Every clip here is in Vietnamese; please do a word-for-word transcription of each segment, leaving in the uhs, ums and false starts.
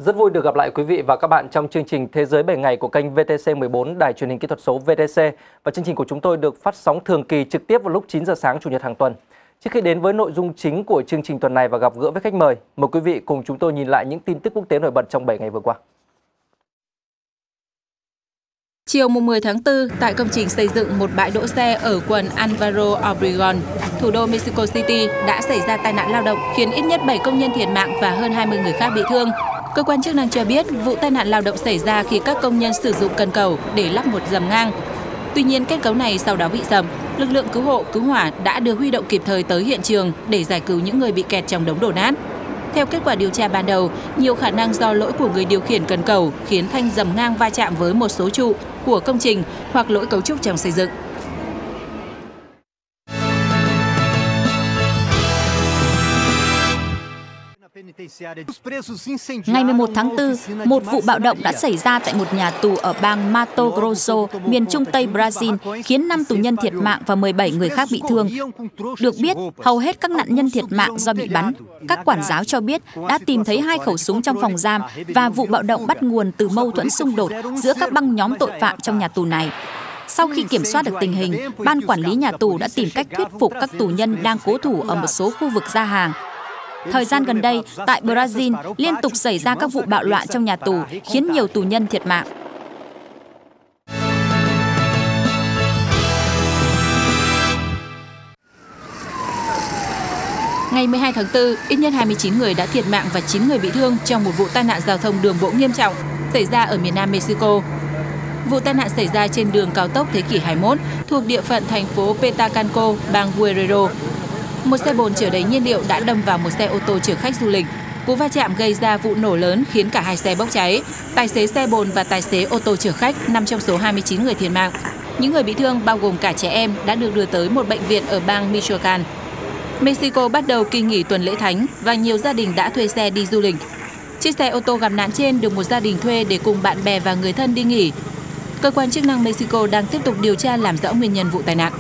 Rất vui được gặp lại quý vị và các bạn trong chương trình Thế giới bảy ngày của kênh vê tê xê mười bốn, Đài truyền hình kỹ thuật số vê tê xê. Và chương trình của chúng tôi được phát sóng thường kỳ trực tiếp vào lúc chín giờ sáng Chủ nhật hàng tuần. Trước khi đến với nội dung chính của chương trình tuần này và gặp gỡ với khách mời, mời quý vị cùng chúng tôi nhìn lại những tin tức quốc tế nổi bật trong bảy ngày vừa qua. Chiều mười tháng tư, tại công trình xây dựng một bãi đỗ xe ở quận Alvaro Obregón, thủ đô Mexico City đã xảy ra tai nạn lao động khiến ít nhất bảy công nhân thiệt mạng và hơn hai mươi người khác bị thương. Cơ quan chức năng cho biết vụ tai nạn lao động xảy ra khi các công nhân sử dụng cần cầu để lắp một dầm ngang. Tuy nhiên, kết cấu này sau đó bị sập. Lực lượng cứu hộ, cứu hỏa đã được huy động kịp thời tới hiện trường để giải cứu những người bị kẹt trong đống đổ nát. Theo kết quả điều tra ban đầu, nhiều khả năng do lỗi của người điều khiển cần cầu khiến thanh dầm ngang va chạm với một số trụ của công trình hoặc lỗi cấu trúc trong xây dựng. Ngày mười một tháng tư, một vụ bạo động đã xảy ra tại một nhà tù ở bang Mato Grosso, miền trung tây Brazil, khiến năm tù nhân thiệt mạng và mười bảy người khác bị thương. Được biết, hầu hết các nạn nhân thiệt mạng do bị bắn. Các quản giáo cho biết đã tìm thấy hai khẩu súng trong phòng giam và vụ bạo động bắt nguồn từ mâu thuẫn xung đột giữa các băng nhóm tội phạm trong nhà tù này. Sau khi kiểm soát được tình hình, ban quản lý nhà tù đã tìm cách thuyết phục các tù nhân đang cố thủ ở một số khu vực ra hàng. Thời gian gần đây, tại Brazil, liên tục xảy ra các vụ bạo loạn trong nhà tù, khiến nhiều tù nhân thiệt mạng. Ngày mười hai tháng tư, ít nhất hai mươi chín người đã thiệt mạng và chín người bị thương trong một vụ tai nạn giao thông đường bộ nghiêm trọng xảy ra ở miền nam Mexico. Vụ tai nạn xảy ra trên đường cao tốc thế kỷ hai mươi mốt thuộc địa phận thành phố Petacalco, bang Guerrero. Một xe bồn chở đầy nhiên liệu đã đâm vào một xe ô tô chở khách du lịch. Cú va chạm gây ra vụ nổ lớn khiến cả hai xe bốc cháy. Tài xế xe bồn và tài xế ô tô chở khách nằm trong số hai mươi chín người thiệt mạng. Những người bị thương bao gồm cả trẻ em đã được đưa tới một bệnh viện ở bang Michoacán. Mexico bắt đầu kỳ nghỉ tuần lễ thánh và nhiều gia đình đã thuê xe đi du lịch. Chiếc xe ô tô gặp nạn trên được một gia đình thuê để cùng bạn bè và người thân đi nghỉ. Cơ quan chức năng Mexico đang tiếp tục điều tra làm rõ nguyên nhân vụ tai nạn.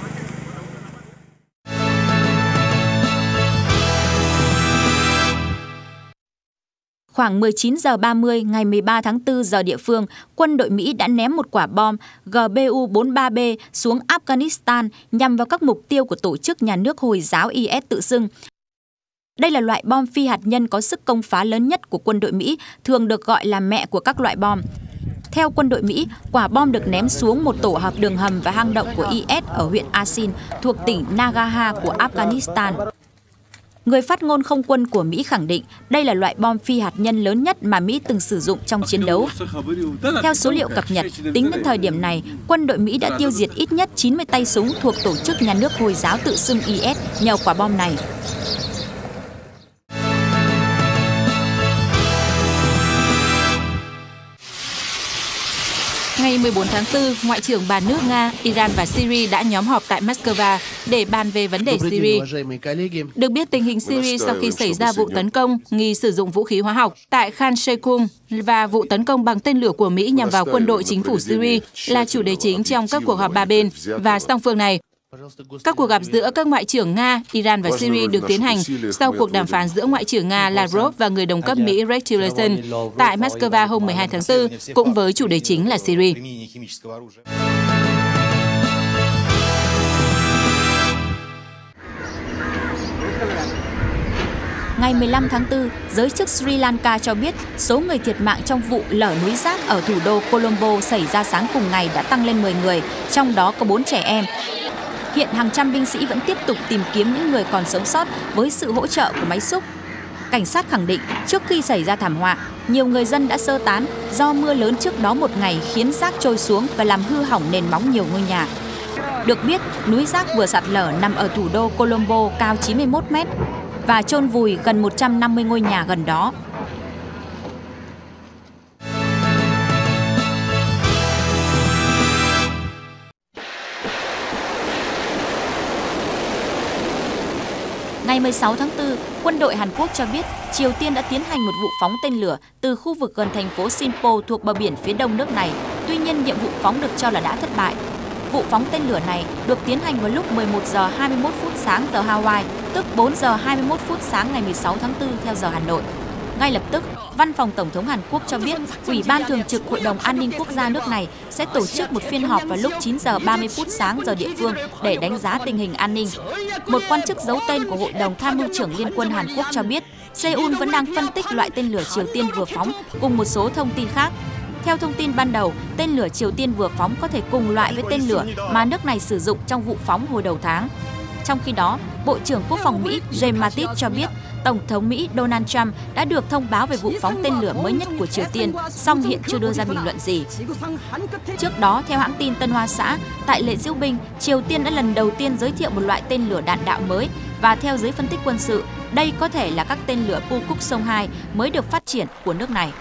Khoảng mười chín giờ ba mươi ngày mười ba tháng tư giờ địa phương, quân đội Mỹ đã ném một quả bom G B U bốn ba B xuống Afghanistan nhằm vào các mục tiêu của tổ chức nhà nước Hồi giáo I S tự xưng. Đây là loại bom phi hạt nhân có sức công phá lớn nhất của quân đội Mỹ, thường được gọi là mẹ của các loại bom. Theo quân đội Mỹ, quả bom được ném xuống một tổ hợp đường hầm và hang động của I S ở huyện Asin, thuộc tỉnh Nangarhar của Afghanistan. Người phát ngôn không quân của Mỹ khẳng định đây là loại bom phi hạt nhân lớn nhất mà Mỹ từng sử dụng trong chiến đấu. Theo số liệu cập nhật, tính đến thời điểm này, quân đội Mỹ đã tiêu diệt ít nhất chín mươi tay súng thuộc tổ chức nhà nước Hồi giáo tự xưng I S nhờ quả bom này. Ngày mười bốn tháng tư, Ngoại trưởng ba nước Nga, Iran và Syria đã nhóm họp tại Moscow để bàn về vấn đề Syria. Được biết, tình hình Syria sau khi xảy ra vụ tấn công nghi sử dụng vũ khí hóa học tại Khan Sheikhoun và vụ tấn công bằng tên lửa của Mỹ nhằm vào quân đội chính phủ Syria là chủ đề chính trong các cuộc họp ba bên và song phương này. Các cuộc gặp giữa các ngoại trưởng Nga, Iran và Syria được tiến hành sau cuộc đàm phán giữa Ngoại trưởng Nga Lavrov và người đồng cấp Mỹ Rex Tillerson tại Moscow hôm mười hai tháng tư, cũng với chủ đề chính là Syria. Ngày mười lăm tháng tư, giới chức Sri Lanka cho biết số người thiệt mạng trong vụ lở núi rác ở thủ đô Colombo xảy ra sáng cùng ngày đã tăng lên mười người, trong đó có bốn trẻ em. Hiện hàng trăm binh sĩ vẫn tiếp tục tìm kiếm những người còn sống sót với sự hỗ trợ của máy xúc. Cảnh sát khẳng định trước khi xảy ra thảm họa, nhiều người dân đã sơ tán do mưa lớn trước đó một ngày khiến rác trôi xuống và làm hư hỏng nền móng nhiều ngôi nhà. Được biết, núi rác vừa sạt lở nằm ở thủ đô Colombo cao chín mươi mốt mét và chôn vùi gần một trăm năm mươi ngôi nhà gần đó. Ngày mười sáu tháng tư, quân đội Hàn Quốc cho biết Triều Tiên đã tiến hành một vụ phóng tên lửa từ khu vực gần thành phố Sinpo thuộc bờ biển phía đông nước này. Tuy nhiên, nhiệm vụ phóng được cho là đã thất bại. Vụ phóng tên lửa này được tiến hành vào lúc mười một giờ hai mươi mốt phút sáng giờ Hawaii, tức bốn giờ hai mươi mốt phút sáng ngày mười sáu tháng tư theo giờ Hà Nội. Ngay lập tức, Văn phòng Tổng thống Hàn Quốc cho biết Ủy ban Thường trực Hội đồng An ninh Quốc gia nước này sẽ tổ chức một phiên họp vào lúc chín giờ ba mươi phút sáng giờ địa phương để đánh giá tình hình an ninh. Một quan chức giấu tên của Hội đồng Tham mưu trưởng Liên quân Hàn Quốc cho biết Seoul vẫn đang phân tích loại tên lửa Triều Tiên vừa phóng cùng một số thông tin khác. Theo thông tin ban đầu, tên lửa Triều Tiên vừa phóng có thể cùng loại với tên lửa mà nước này sử dụng trong vụ phóng hồi đầu tháng. Trong khi đó, Bộ trưởng Quốc phòng Mỹ James Mattis cho biết Tổng thống Mỹ Donald Trump đã được thông báo về vụ phóng tên lửa mới nhất của Triều Tiên, song hiện chưa đưa ra bình luận gì. Trước đó, theo hãng tin Tân Hoa Xã, tại lễ diễu binh, Triều Tiên đã lần đầu tiên giới thiệu một loại tên lửa đạn đạo mới và theo giới phân tích quân sự, đây có thể là các tên lửa Pukuk-song hai mới được phát triển của nước này.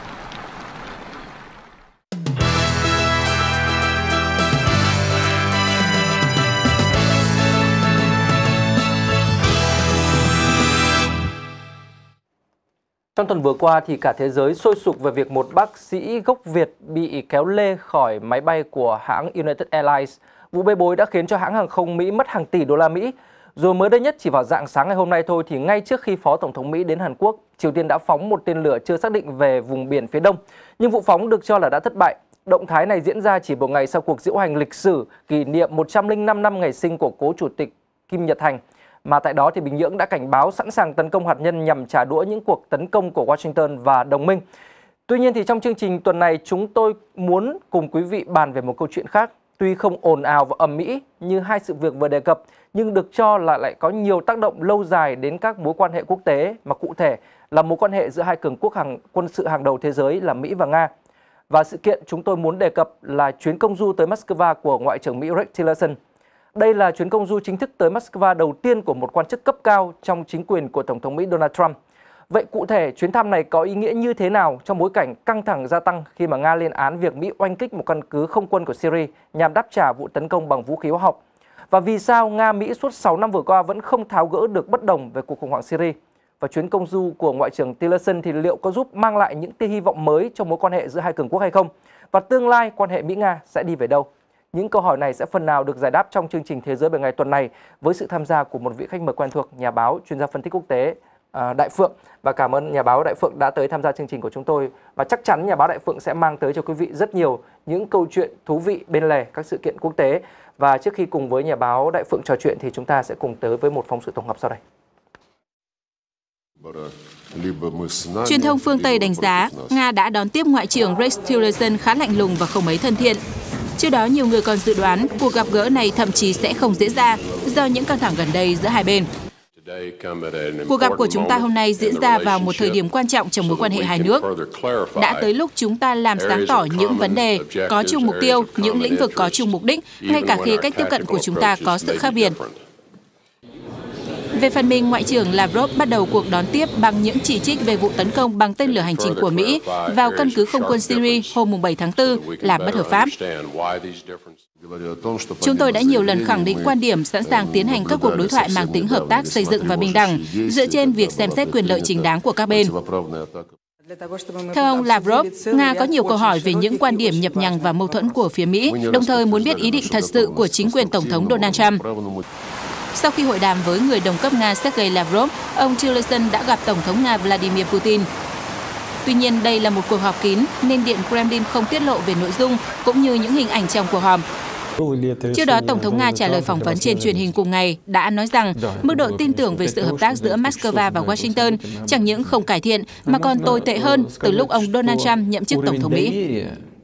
Trong tuần vừa qua thì cả thế giới sôi sục về việc một bác sĩ gốc Việt bị kéo lê khỏi máy bay của hãng United Airlines. Vụ bê bối đã khiến cho hãng hàng không Mỹ mất hàng tỷ đô la Mỹ. Rồi mới đây nhất chỉ vào rạng sáng ngày hôm nay thôi thì ngay trước khi Phó Tổng thống Mỹ đến Hàn Quốc, Triều Tiên đã phóng một tên lửa chưa xác định về vùng biển phía đông. Nhưng vụ phóng được cho là đã thất bại. Động thái này diễn ra chỉ một ngày sau cuộc diễu hành lịch sử kỷ niệm một trăm lẻ năm năm ngày sinh của cố Chủ tịch Kim Nhật Thành. Mà tại đó thì Bình Nhưỡng đã cảnh báo sẵn sàng tấn công hạt nhân nhằm trả đũa những cuộc tấn công của Washington và đồng minh. Tuy nhiên thì trong chương trình tuần này chúng tôi muốn cùng quý vị bàn về một câu chuyện khác. Tuy không ồn ào và ầm ĩ như hai sự việc vừa đề cập, nhưng được cho là lại có nhiều tác động lâu dài đến các mối quan hệ quốc tế, mà cụ thể là mối quan hệ giữa hai cường quốc hàng quân sự hàng đầu thế giới là Mỹ và Nga. Và sự kiện chúng tôi muốn đề cập là chuyến công du tới Moscow của Ngoại trưởng Mỹ Rex Tillerson. Đây là chuyến công du chính thức tới Moscow đầu tiên của một quan chức cấp cao trong chính quyền của Tổng thống Mỹ Donald Trump. Vậy cụ thể chuyến thăm này có ý nghĩa như thế nào trong bối cảnh căng thẳng gia tăng khi mà Nga lên án việc Mỹ oanh kích một căn cứ không quân của Syria nhằm đáp trả vụ tấn công bằng vũ khí hóa học? Và vì sao Nga-Mỹ suốt sáu năm vừa qua vẫn không tháo gỡ được bất đồng về cuộc khủng hoảng Syria? Và chuyến công du của Ngoại trưởng Tillerson thì liệu có giúp mang lại những tia hy vọng mới trong mối quan hệ giữa hai cường quốc hay không? Và tương lai quan hệ Mỹ-Nga sẽ đi về đâu? Những câu hỏi này sẽ phần nào được giải đáp trong chương trình Thế giới bảy ngày tuần này với sự tham gia của một vị khách mời quen thuộc, nhà báo, chuyên gia phân tích quốc tế Đại Phượng. Và cảm ơn nhà báo Đại Phượng đã tới tham gia chương trình của chúng tôi. Và chắc chắn nhà báo Đại Phượng sẽ mang tới cho quý vị rất nhiều những câu chuyện thú vị bên lề các sự kiện quốc tế. Và trước khi cùng với nhà báo Đại Phượng trò chuyện thì chúng ta sẽ cùng tới với một phóng sự tổng hợp sau đây. Truyền thông phương Tây đánh giá Nga đã đón tiếp Ngoại trưởng Rex Tillerson khá lạnh lùng và không mấy thân thiện. Trước đó, nhiều người còn dự đoán cuộc gặp gỡ này thậm chí sẽ không diễn ra do những căng thẳng gần đây giữa hai bên. Cuộc gặp của chúng ta hôm nay diễn ra vào một thời điểm quan trọng trong mối quan hệ hai nước. Đã tới lúc chúng ta làm sáng tỏ những vấn đề có chung mục tiêu, những lĩnh vực có chung mục đích, ngay cả khi cách tiếp cận của chúng ta có sự khác biệt. Về phần mình, Ngoại trưởng Lavrov bắt đầu cuộc đón tiếp bằng những chỉ trích về vụ tấn công bằng tên lửa hành trình của Mỹ vào căn cứ không quân Syria hôm bảy tháng tư là bất hợp pháp. Chúng tôi đã nhiều lần khẳng định quan điểm sẵn sàng tiến hành các cuộc đối thoại mang tính hợp tác xây dựng và bình đẳng, dựa trên việc xem xét quyền lợi chính đáng của các bên. Theo ông Lavrov, Nga có nhiều câu hỏi về những quan điểm nhập nhằng và mâu thuẫn của phía Mỹ, đồng thời muốn biết ý định thật sự của chính quyền Tổng thống Donald Trump. Sau khi hội đàm với người đồng cấp Nga Sergei Lavrov, ông Tillerson đã gặp Tổng thống Nga Vladimir Putin. Tuy nhiên, đây là một cuộc họp kín nên Điện Kremlin không tiết lộ về nội dung cũng như những hình ảnh trong cuộc họp. Trước đó, Tổng thống Nga trả lời phỏng vấn trên truyền hình cùng ngày đã nói rằng mức độ tin tưởng về sự hợp tác giữa Moscow và Washington chẳng những không cải thiện mà còn tồi tệ hơn từ lúc ông Donald Trump nhậm chức Tổng thống Mỹ.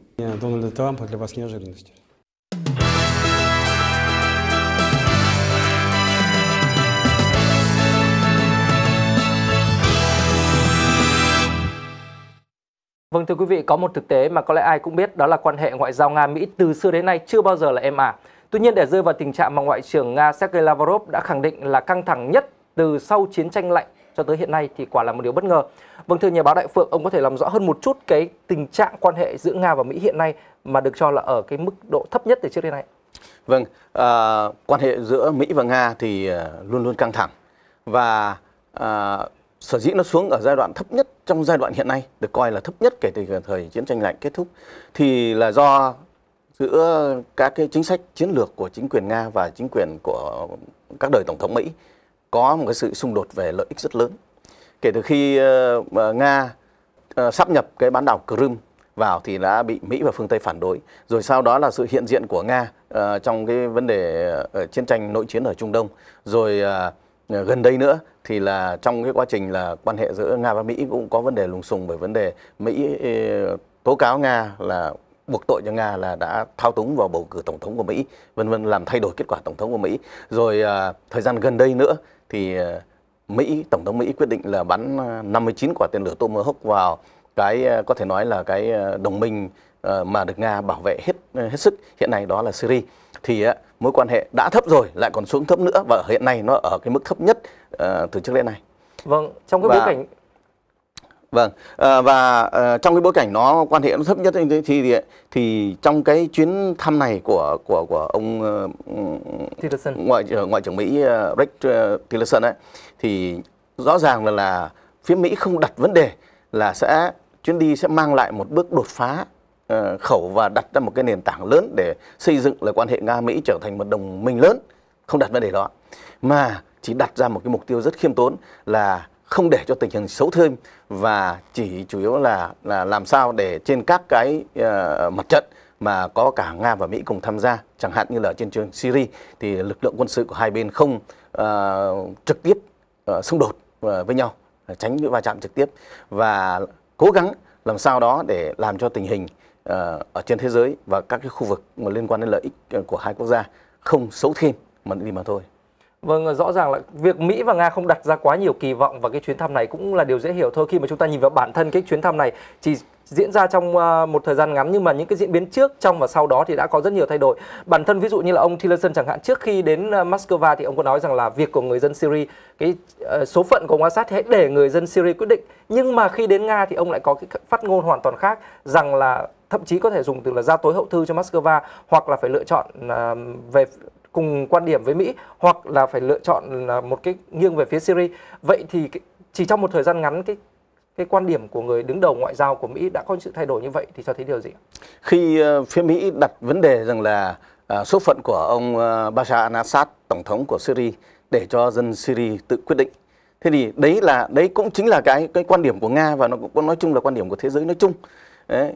Vâng, thưa quý vị, có một thực tế mà có lẽ ai cũng biết, đó là quan hệ ngoại giao Nga-Mỹ từ xưa đến nay chưa bao giờ là êm ả. Tuy nhiên, để rơi vào tình trạng mà Ngoại trưởng Nga Sergei Lavrov đã khẳng định là căng thẳng nhất từ sau chiến tranh lạnh cho tới hiện nay thì quả là một điều bất ngờ. Vâng, thưa nhà báo Đại Phượng, ông có thể làm rõ hơn một chút cái tình trạng quan hệ giữa Nga và Mỹ hiện nay mà được cho là ở cái mức độ thấp nhất từ trước đến nay? Vâng, à, quan hệ giữa Mỹ và Nga thì uh, luôn luôn căng thẳng và uh, sở dĩ nó xuống ở giai đoạn thấp nhất trong giai đoạn hiện nay, được coi là thấp nhất kể từ thời chiến tranh lạnh kết thúc, thì là do giữa các cái chính sách chiến lược của chính quyền Nga và chính quyền của các đời tổng thống Mỹ có một cái sự xung đột về lợi ích rất lớn. kể từ khi uh, Nga uh, sáp nhập cái bán đảo Crimea vào thì đã bị Mỹ và phương Tây phản đối. Rồi sau đó là sự hiện diện của Nga uh, trong cái vấn đề uh, chiến tranh nội chiến ở Trung Đông. Rồi uh, gần đây nữa thì là trong cái quá trình là quan hệ giữa Nga và Mỹ cũng có vấn đề lùng xùng bởi vấn đề Mỹ uh, tố cáo Nga là buộc tội cho Nga là đã thao túng vào bầu cử tổng thống của Mỹ, vân vân, làm thay đổi kết quả tổng thống của Mỹ. Rồi uh, thời gian gần đây nữa thì uh, Mỹ, Tổng thống Mỹ quyết định là bắn năm mươi chín quả tên lửa Tomahawk vào cái có thể nói là cái đồng minh mà được Nga bảo vệ hết hết sức hiện nay, đó là Syria. Thì mối quan hệ đã thấp rồi lại còn xuống thấp nữa, và hiện nay nó ở cái mức thấp nhất uh, từ trước đến nay. Vâng, trong cái và, bối cảnh Vâng, uh, và uh, trong cái bối cảnh nó quan hệ nó thấp nhất thì thì, thì trong cái chuyến thăm này của của của ông uh, Tillerson, ngoại ngoại trưởng Mỹ uh, Rex uh, Tillerson ấy, thì rõ ràng là là phía Mỹ không đặt vấn đề là sẽ chuyến đi sẽ mang lại một bước đột phá uh, khẩu và đặt ra một cái nền tảng lớn để xây dựng là quan hệ Nga Mỹ trở thành một đồng minh lớn, không đặt vấn đề đó, mà chỉ đặt ra một cái mục tiêu rất khiêm tốn là không để cho tình hình xấu thêm, và chỉ chủ yếu là là làm sao để trên các cái uh, mặt trận mà có cả Nga và Mỹ cùng tham gia, chẳng hạn như là trên trường Syria thì lực lượng quân sự của hai bên không uh, trực tiếp uh, xung đột uh, với nhau, tránh những va chạm trực tiếp, và cố gắng làm sao đó để làm cho tình hình uh, ở trên thế giới và các cái khu vực mà liên quan đến lợi ích của hai quốc gia không xấu thêm mà đi mà thôi. Vâng, rõ ràng là việc Mỹ và Nga không đặt ra quá nhiều kỳ vọng vào cái chuyến thăm này cũng là điều dễ hiểu thôi, khi mà chúng ta nhìn vào bản thân cái chuyến thăm này chỉ diễn ra trong một thời gian ngắn, nhưng mà những cái diễn biến trước, trong và sau đó thì đã có rất nhiều thay đổi. Bản thân ví dụ như là ông Tillerson chẳng hạn, trước khi đến Moscow thì ông có nói rằng là việc của người dân Syria, cái uh, số phận của ông Assad thì hãy để người dân Syria quyết định. Nhưng mà khi đến Nga thì ông lại có cái phát ngôn hoàn toàn khác, rằng là thậm chí có thể dùng từ là giao tối hậu thư cho Moscow, hoặc là phải lựa chọn uh, về cùng quan điểm với Mỹ, hoặc là phải lựa chọn một cái nghiêng về phía Syria. Vậy thì chỉ trong một thời gian ngắn, cái cái quan điểm của người đứng đầu ngoại giao của Mỹ đã có sự thay đổi như vậy thì cho thấy điều gì? Khi uh, phía Mỹ đặt vấn đề rằng là uh, số phận của ông uh, Bashar al-Assad, tổng thống của Syria, để cho dân Syria tự quyết định. Thế thì đấy là đấy cũng chính là cái cái quan điểm của Nga, và nó cũng nói chung là quan điểm của thế giới nói chung. Đấy.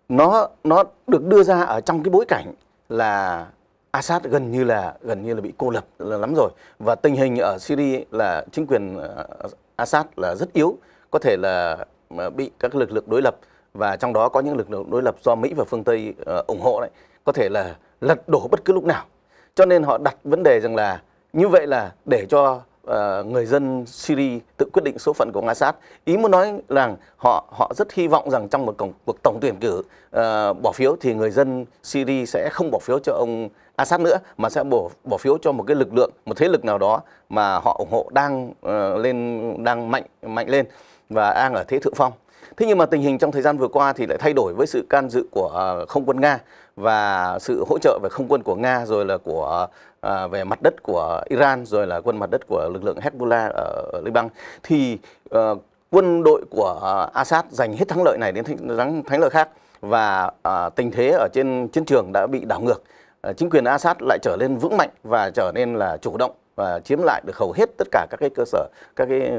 Nó nó được đưa ra ở trong cái bối cảnh là Assad gần như là gần như là bị cô lập là lắm rồi, và tình hình ở Syria là chính quyền Assad là rất yếu, có thể là bị các lực lượng đối lập, và trong đó có những lực lượng đối lập do Mỹ và phương Tây uh, ủng hộ đấy, có thể là lật đổ bất cứ lúc nào. Cho nên họ đặt vấn đề rằng là như vậy là để cho uh, người dân Syria tự quyết định số phận của ông Assad. Ý muốn nói rằng họ họ rất hy vọng rằng trong một cuộc tổng tuyển cử uh, bỏ phiếu thì người dân Syria sẽ không bỏ phiếu cho ông Assad nữa, mà sẽ bỏ bỏ phiếu cho một cái lực lượng, một thế lực nào đó mà họ ủng hộ đang uh, lên đang mạnh mạnh lên và đang ở thế thượng phong. Thế nhưng mà tình hình trong thời gian vừa qua thì lại thay đổi với sự can dự của uh, không quân Nga và sự hỗ trợ về không quân của Nga, rồi là của uh, về mặt đất của Iran, rồi là quân mặt đất của lực lượng Hezbollah ở, ở Liban. Thì uh, quân đội của uh, Assad giành hết thắng lợi này đến thắng, thắng lợi khác, và uh, tình thế ở trên chiến trường đã bị đảo ngược. Uh, chính quyền Assad lại trở nên vững mạnh và trở nên là chủ động và chiếm lại được hầu hết tất cả các cái cơ sở, các cái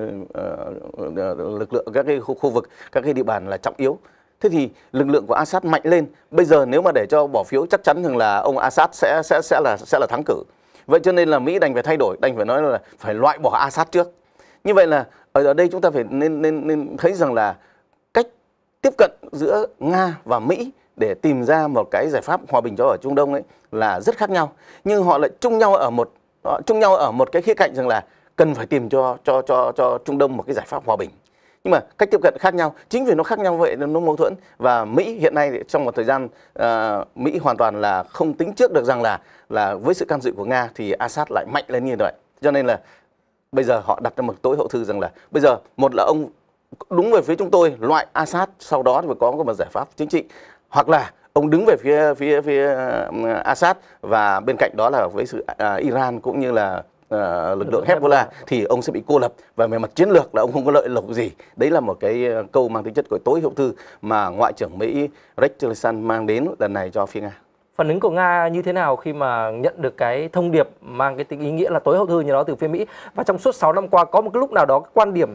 uh, lực lượng, các cái khu, khu vực, các cái địa bàn là trọng yếu. Thế thì lực lượng của Assad mạnh lên. Bây giờ nếu mà để cho bỏ phiếu chắc chắn rằng là ông Assad sẽ sẽ sẽ là sẽ là thắng cử. Vậy cho nên là Mỹ đành phải thay đổi, đành phải nói là phải loại bỏ Assad trước. Như vậy là ở ở đây chúng ta phải nên nên nên thấy rằng là cách tiếp cận giữa Nga và Mỹ để tìm ra một cái giải pháp hòa bình cho ở Trung Đông ấy là rất khác nhau, nhưng họ lại chung nhau ở một họ chung nhau ở một cái khía cạnh rằng là cần phải tìm cho cho cho cho Trung Đông một cái giải pháp hòa bình. Nhưng mà cách tiếp cận khác nhau, chính vì nó khác nhau vậy nên nó mâu thuẫn. Và Mỹ hiện nay trong một thời gian uh, Mỹ hoàn toàn là không tính trước được rằng là là với sự can dự của Nga thì Assad lại mạnh lên như vậy. Cho nên là bây giờ họ đặt ra một tối hậu thư rằng là bây giờ một là ông đúng về phía chúng tôi loại Assad, sau đó thì phải có một giải pháp chính trị, hoặc là ông đứng về phía phía phía Assad và bên cạnh đó là với sự uh, Iran cũng như là uh, lực lượng Hezbollah thì ông sẽ bị cô lập, và về mặt chiến lược là ông không có lợi lộc gì. Đấy là một cái câu mang tính chất của tối hậu thư mà Ngoại trưởng Mỹ Rex Tillerson mang đến lần này cho phía Nga. Phản ứng của Nga như thế nào khi mà nhận được cái thông điệp mang cái tính ý nghĩa là tối hậu thư như đó từ phía Mỹ? Và trong suốt sáu năm qua có một cái lúc nào đó cái quan điểm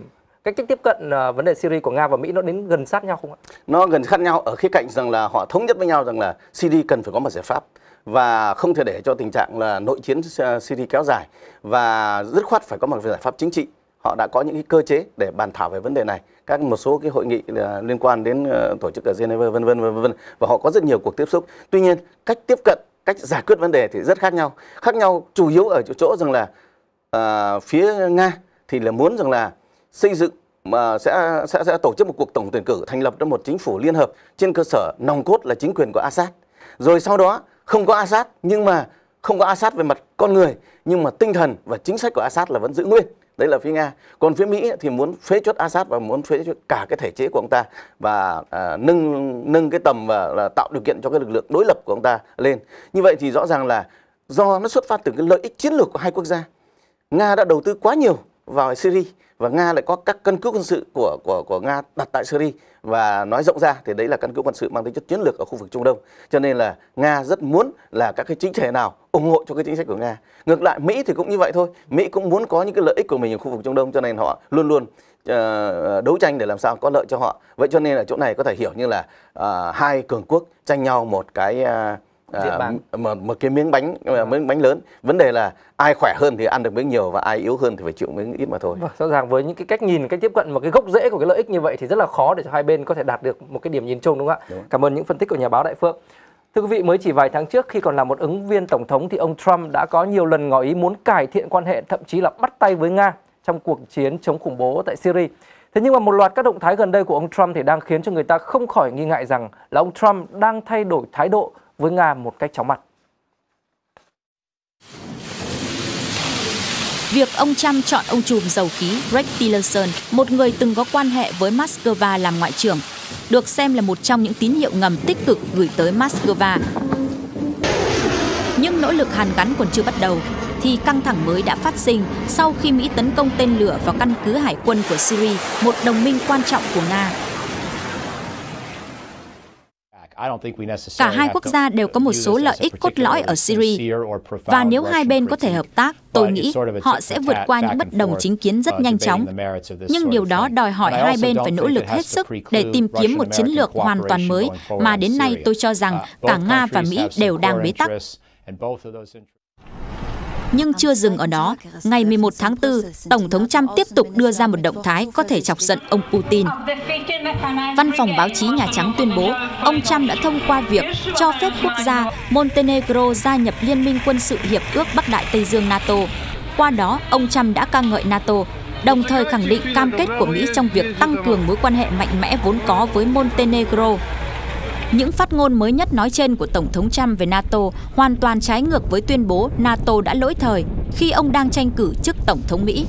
cách tiếp cận uh, vấn đề Syria của Nga và Mỹ nó đến gần sát nhau không ạ? Nó gần sát nhau ở khía cạnh rằng là họ thống nhất với nhau rằng là Syria cần phải có một giải pháp và không thể để cho tình trạng là nội chiến Syria kéo dài, và dứt khoát phải có một giải pháp chính trị. Họ đã có những cái cơ chế để bàn thảo về vấn đề này, các một số cái hội nghị liên quan đến uh, tổ chức ở Geneva vân vân vân vân, và họ có rất nhiều cuộc tiếp xúc. Tuy nhiên cách tiếp cận, cách giải quyết vấn đề thì rất khác nhau. Khác nhau chủ yếu ở chỗ rằng là uh, phía Nga thì là muốn rằng là xây dựng mà sẽ sẽ sẽ tổ chức một cuộc tổng tuyển cử, thành lập ra một chính phủ liên hợp trên cơ sở nòng cốt là chính quyền của Assad. Rồi sau đó không có Assad, nhưng mà không có Assad về mặt con người, nhưng mà tinh thần và chính sách của Assad là vẫn giữ nguyên. Đấy là phía Nga. Còn phía Mỹ thì muốn phế truất Assad và muốn phế truất cả cái thể chế của ông ta, và à, nâng nâng cái tầm và là tạo điều kiện cho cái lực lượng đối lập của ông ta lên. Như vậy thì rõ ràng là do nó xuất phát từ cái lợi ích chiến lược của hai quốc gia. Nga đã đầu tư quá nhiều vào Syria, và Nga lại có các căn cứ quân sự của của của Nga đặt tại Syria, và nói rộng ra thì đấy là căn cứ quân sự mang tính chất chiến lược ở khu vực Trung Đông. Cho nên là Nga rất muốn là các cái chính thể nào ủng hộ cho cái chính sách của Nga. Ngược lại Mỹ thì cũng như vậy thôi, Mỹ cũng muốn có những cái lợi ích của mình ở khu vực Trung Đông, cho nên họ luôn luôn uh, đấu tranh để làm sao có lợi cho họ. Vậy cho nên là chỗ này có thể hiểu như là uh, hai cường quốc tranh nhau một cái uh, À, một, một cái miếng bánh miếng bánh lớn. Vấn đề là ai khỏe hơn thì ăn được miếng nhiều, và ai yếu hơn thì phải chịu miếng ít mà thôi. Rõ ràng với những cái cách nhìn, cách tiếp cận và cái gốc rễ của cái lợi ích như vậy thì rất là khó để cho hai bên có thể đạt được một cái điểm nhìn chung, đúng không ạ? Đúng. Cảm ơn những phân tích của nhà báo Đại Phượng. Thưa quý vị, mới chỉ vài tháng trước khi còn là một ứng viên tổng thống thì ông Trump đã có nhiều lần ngỏ ý muốn cải thiện quan hệ, thậm chí là bắt tay với Nga trong cuộc chiến chống khủng bố tại Syria. Thế nhưng mà một loạt các động thái gần đây của ông Trump thì đang khiến cho người ta không khỏi nghi ngại rằng là ông Trump đang thay đổi thái độ với Nga một cách chóng mặt. Việc ông Trump chọn ông trùm dầu khí Rex Tillerson, một người từng có quan hệ với Moscow làm ngoại trưởng, được xem là một trong những tín hiệu ngầm tích cực gửi tới Moscow. Nhưng nỗ lực hàn gắn còn chưa bắt đầu, thì căng thẳng mới đã phát sinh sau khi Mỹ tấn công tên lửa vào căn cứ hải quân của Syria, một đồng minh quan trọng của Nga. Cả hai quốc gia đều có một số lợi ích cốt lõi ở Syria, và nếu hai bên có thể hợp tác, tôi nghĩ họ sẽ vượt qua những bất đồng chính kiến rất nhanh chóng. Nhưng điều đó đòi hỏi hai bên phải nỗ lực hết sức để tìm kiếm một chiến lược hoàn toàn mới, mà đến nay tôi cho rằng cả Nga và Mỹ đều đang bế tắc. Nhưng chưa dừng ở đó, ngày mười một tháng tư, Tổng thống Trump tiếp tục đưa ra một động thái có thể chọc giận ông Putin. Văn phòng báo chí Nhà Trắng tuyên bố, ông Trump đã thông qua việc cho phép quốc gia Montenegro gia nhập Liên minh quân sự Hiệp ước Bắc Đại Tây Dương NATO. Qua đó, ông Trump đã ca ngợi NATO, đồng thời khẳng định cam kết của Mỹ trong việc tăng cường mối quan hệ mạnh mẽ vốn có với Montenegro. Những phát ngôn mới nhất nói trên của Tổng thống Trump về NATO hoàn toàn trái ngược với tuyên bố NATO đã lỗi thời khi ông đang tranh cử chức Tổng thống Mỹ.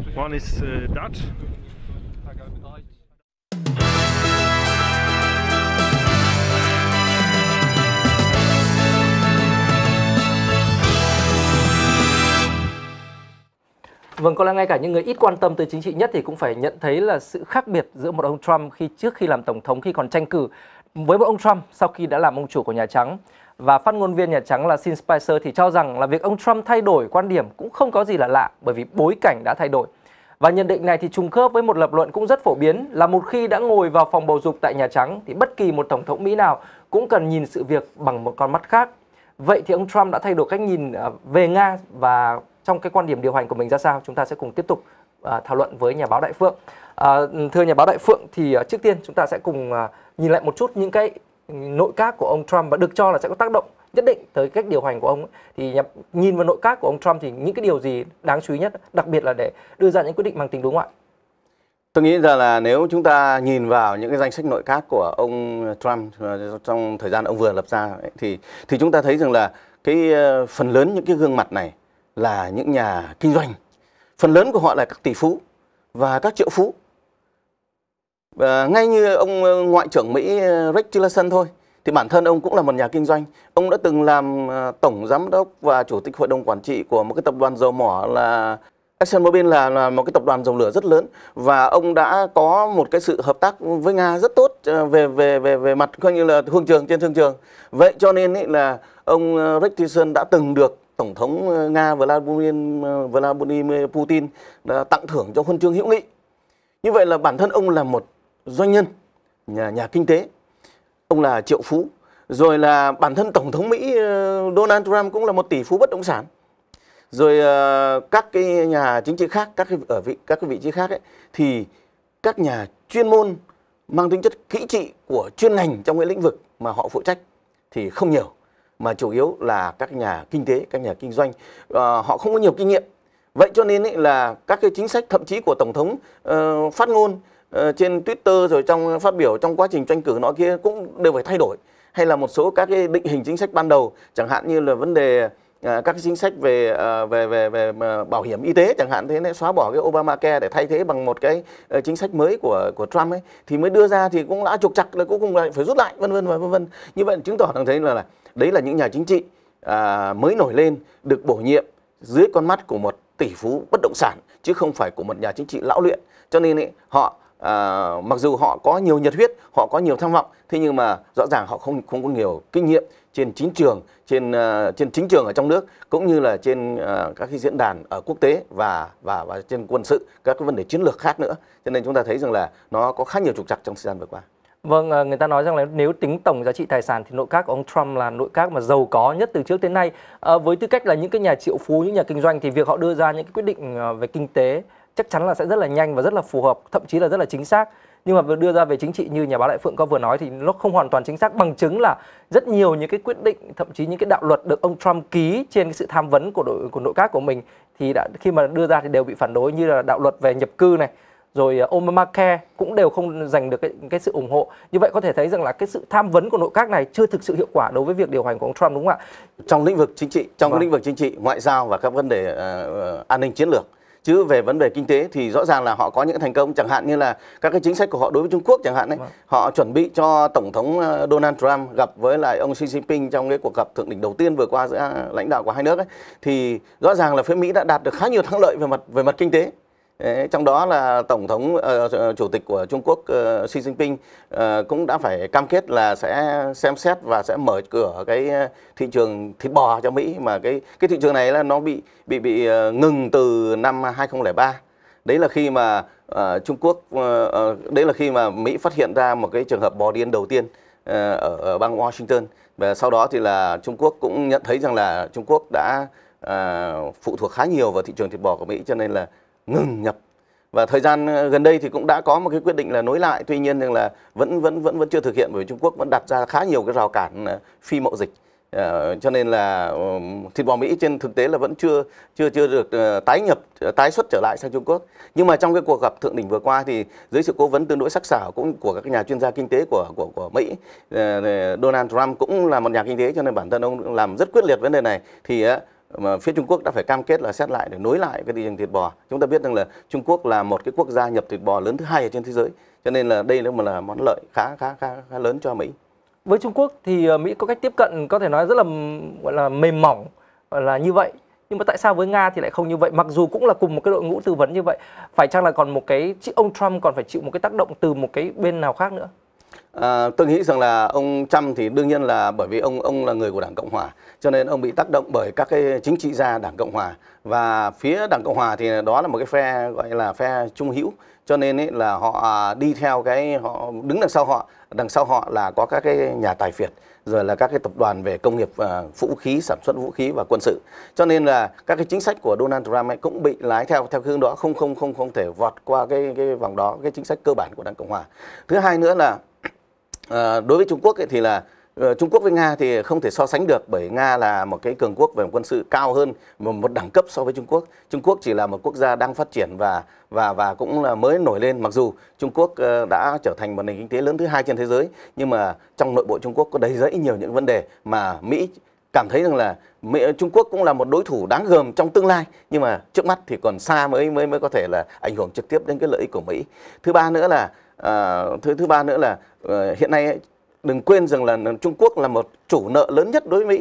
Vâng, có lẽ ngay cả những người ít quan tâm tới chính trị nhất thì cũng phải nhận thấy là sự khác biệt giữa một ông Trump khi trước khi làm Tổng thống, khi còn tranh cử, với một ông Trump sau khi đã làm ông chủ của Nhà Trắng. Và phát ngôn viên Nhà Trắng là Sean Spicer thì cho rằng là việc ông Trump thay đổi quan điểm cũng không có gì là lạ, bởi vì bối cảnh đã thay đổi. Và nhận định này thì trùng khớp với một lập luận cũng rất phổ biến là một khi đã ngồi vào phòng bầu dục tại Nhà Trắng thì bất kỳ một Tổng thống Mỹ nào cũng cần nhìn sự việc bằng một con mắt khác. Vậy thì ông Trump đã thay đổi cách nhìn về Nga, và trong cái quan điểm điều hành của mình ra sao? Chúng ta sẽ cùng tiếp tục uh, thảo luận với nhà báo Đại Phượng. Uh, thưa nhà báo Đại Phượng, thì uh, trước tiên chúng ta sẽ cùng uh, nhìn lại một chút những cái nội các của ông Trump và được cho là sẽ có tác động nhất định tới cách điều hành của ông. Thì nhà, nhìn vào nội các của ông Trump thì những cái điều gì đáng chú ý nhất, đặc biệt là để đưa ra những quyết định mang tính đối ngoại? Tôi nghĩ rằng là nếu chúng ta nhìn vào những cái danh sách nội các của ông Trump trong thời gian ông vừa lập ra ấy, thì thì chúng ta thấy rằng là cái uh, phần lớn những cái gương mặt này là những nhà kinh doanh. Phần lớn của họ là các tỷ phú và các triệu phú. Và ngay như ông Ngoại trưởng Mỹ Rex Tillerson thôi, thì bản thân ông cũng là một nhà kinh doanh. Ông đã từng làm tổng giám đốc và chủ tịch hội đồng quản trị của một cái tập đoàn dầu mỏ là ExxonMobil, là, là một cái tập đoàn dầu lửa rất lớn. Và ông đã có một cái sự hợp tác với Nga rất tốt về về về về mặt coi như là thương trường, trên thương trường. Vậy cho nên ấy là ông Rex Tillerson đã từng được Tổng thống Nga Vladimir, Vladimir Putin đã tặng thưởng cho huân chương hữu nghị. Như vậy là bản thân ông là một doanh nhân, nhà, nhà kinh tế, ông là triệu phú. Rồi là bản thân Tổng thống Mỹ Donald Trump cũng là một tỷ phú bất động sản. Rồi uh, các cái nhà chính trị khác, các cái ở vị các cái vị trí khác ấy, thì các nhà chuyên môn mang tính chất kỹ trị của chuyên ngành trong cái lĩnh vực mà họ phụ trách thì không nhiều, mà chủ yếu là các nhà kinh tế, các nhà kinh doanh, uh, họ không có nhiều kinh nghiệm. Vậy cho nên ấy là các cái chính sách thậm chí của Tổng thống uh, phát ngôn uh, trên Twitter rồi trong phát biểu trong quá trình tranh cử nọ kia cũng đều phải thay đổi. Hay là một số các cái định hình chính sách ban đầu, chẳng hạn như là vấn đề À, các cái chính sách về à, về về về bảo hiểm y tế chẳng hạn, thế nên xóa bỏ cái Obamacare để thay thế bằng một cái uh, chính sách mới của của Trump ấy, thì mới đưa ra thì cũng đã trục trặc, là cuối cùng lại phải rút lại, vân vân và vân vân. Như vậy chứng tỏ rằng thấy là, là đấy là những nhà chính trị à, mới nổi lên, được bổ nhiệm dưới con mắt của một tỷ phú bất động sản chứ không phải của một nhà chính trị lão luyện. Cho nên ấy, họ à, mặc dù họ có nhiều nhiệt huyết, họ có nhiều tham vọng, thế nhưng mà rõ ràng họ không không có nhiều kinh nghiệm trên chính trường, trên uh, trên chính trường ở trong nước, cũng như là trên uh, các cái diễn đàn ở quốc tế và và và trên quân sự, các cái vấn đề chiến lược khác nữa. Cho nên chúng ta thấy rằng là nó có khá nhiều trục trặc trong thời gian vừa qua. Vâng, người ta nói rằng là nếu tính tổng giá trị tài sản thì nội các của ông Trump là nội các mà giàu có nhất từ trước đến nay. À, với tư cách là những cái nhà triệu phú, những nhà kinh doanh thì việc họ đưa ra những cái quyết định về kinh tế chắc chắn là sẽ rất là nhanh và rất là phù hợp, thậm chí là rất là chính xác. Nhưng mà vừa đưa ra về chính trị như nhà báo Đại Phượng có vừa nói thì nó không hoàn toàn chính xác, bằng chứng là rất nhiều những cái quyết định, thậm chí những cái đạo luật được ông Trump ký trên cái sự tham vấn của đội của nội các của mình thì đã khi mà đưa ra thì đều bị phản đối, như là đạo luật về nhập cư này, rồi Obamacare cũng đều không giành được cái, cái sự ủng hộ. Như vậy có thể thấy rằng là cái sự tham vấn của nội các này chưa thực sự hiệu quả đối với việc điều hành của ông Trump, đúng không ạ? Trong lĩnh vực chính trị, trong vâng. lĩnh vực chính trị, ngoại giao và các vấn đề uh, an ninh chiến lược. Chứ về vấn đề kinh tế thì rõ ràng là họ có những thành công, chẳng hạn như là các cái chính sách của họ đối với Trung Quốc chẳng hạn đấy. Vâng. Họ chuẩn bị cho Tổng thống Donald Trump gặp với lại ông Xi Jinping trong cái cuộc gặp thượng đỉnh đầu tiên vừa qua giữa lãnh đạo của hai nước ấy, thì rõ ràng là phía Mỹ đã đạt được khá nhiều thắng lợi về mặt về mặt kinh tế. Đấy, trong đó là Tổng thống uh, Chủ tịch của Trung Quốc uh, Xi Jinping uh, cũng đã phải cam kết là sẽ xem xét và sẽ mở cửa cái thị trường thịt bò cho Mỹ, mà cái cái thị trường này là nó bị bị bị uh, ngừng từ năm hai không không ba. Đấy là khi mà uh, Trung Quốc uh, uh, đấy là khi mà Mỹ phát hiện ra một cái trường hợp bò điên đầu tiên uh, ở, ở bang Washington, và sau đó thì là Trung Quốc cũng nhận thấy rằng là Trung Quốc đã uh, phụ thuộc khá nhiều vào thị trường thịt bò của Mỹ, cho nên là ngừng nhập. Và thời gian gần đây thì cũng đã có một cái quyết định là nối lại, tuy nhiên rằng là vẫn vẫn vẫn vẫn chưa thực hiện, bởi Trung Quốc vẫn đặt ra khá nhiều cái rào cản phi mậu dịch. Uh, cho nên là uh, thịt bò Mỹ trên thực tế là vẫn chưa chưa chưa được uh, tái nhập uh, tái xuất trở lại sang Trung Quốc. Nhưng mà trong cái cuộc gặp thượng đỉnh vừa qua thì dưới sự cố vấn tương đối sắc sảo cũng của các nhà chuyên gia kinh tế của của của Mỹ, uh, Donald Trump cũng là một nhà kinh tế, cho nên bản thân ông làm rất quyết liệt vấn đề này, thì uh, mà phía Trung Quốc đã phải cam kết là xét lại để nối lại cái thị trường thịt bò. Chúng ta biết rằng là Trung Quốc là một cái quốc gia nhập thịt bò lớn thứ hai ở trên thế giới, cho nên là đây là một là món lợi khá khá khá, khá lớn cho Mỹ. Với Trung Quốc thì Mỹ có cách tiếp cận có thể nói rất là gọi là mềm mỏng, gọi là như vậy. Nhưng mà tại sao với Nga thì lại không như vậy? Mặc dù cũng là cùng một cái đội ngũ tư vấn như vậy, phải chăng là còn một cái ông Trump còn phải chịu một cái tác động từ một cái bên nào khác nữa? À, tôi nghĩ rằng là ông Trump thì đương nhiên là bởi vì ông ông là người của Đảng Cộng Hòa, cho nên ông bị tác động bởi các cái chính trị gia Đảng Cộng Hòa, và phía Đảng Cộng Hòa thì đó là một cái phe gọi là phe trung hữu, cho nên ấy là họ đi theo cái họ đứng đằng sau họ đằng sau họ là có các cái nhà tài phiệt, rồi là các cái tập đoàn về công nghiệp uh, vũ khí, sản xuất vũ khí và quân sự, cho nên là các cái chính sách của Donald Trump ấy cũng bị lái theo theo hướng đó, không không không không thể vọt qua cái cái vòng đó, cái chính sách cơ bản của Đảng Cộng Hòa. Thứ hai nữa là À, đối với Trung Quốc ấy, thì là uh, Trung Quốc với Nga thì không thể so sánh được, bởi Nga là một cái cường quốc về quân sự cao hơn một, một đẳng cấp so với Trung Quốc. Trung Quốc chỉ là một quốc gia đang phát triển và và và cũng là mới nổi lên. Mặc dù Trung Quốc uh, đã trở thành một nền kinh tế lớn thứ hai trên thế giới, nhưng mà trong nội bộ Trung Quốc có đầy rẫy nhiều những vấn đề mà Mỹ cảm thấy rằng là Mỹ, Trung Quốc cũng là một đối thủ đáng gờm trong tương lai, nhưng mà trước mắt thì còn xa mới mới mới có thể là ảnh hưởng trực tiếp đến cái lợi ích của Mỹ. Thứ ba nữa là uh, thứ thứ ba nữa là uh, hiện nay ấy, đừng quên rằng là Trung Quốc là một chủ nợ lớn nhất đối với Mỹ.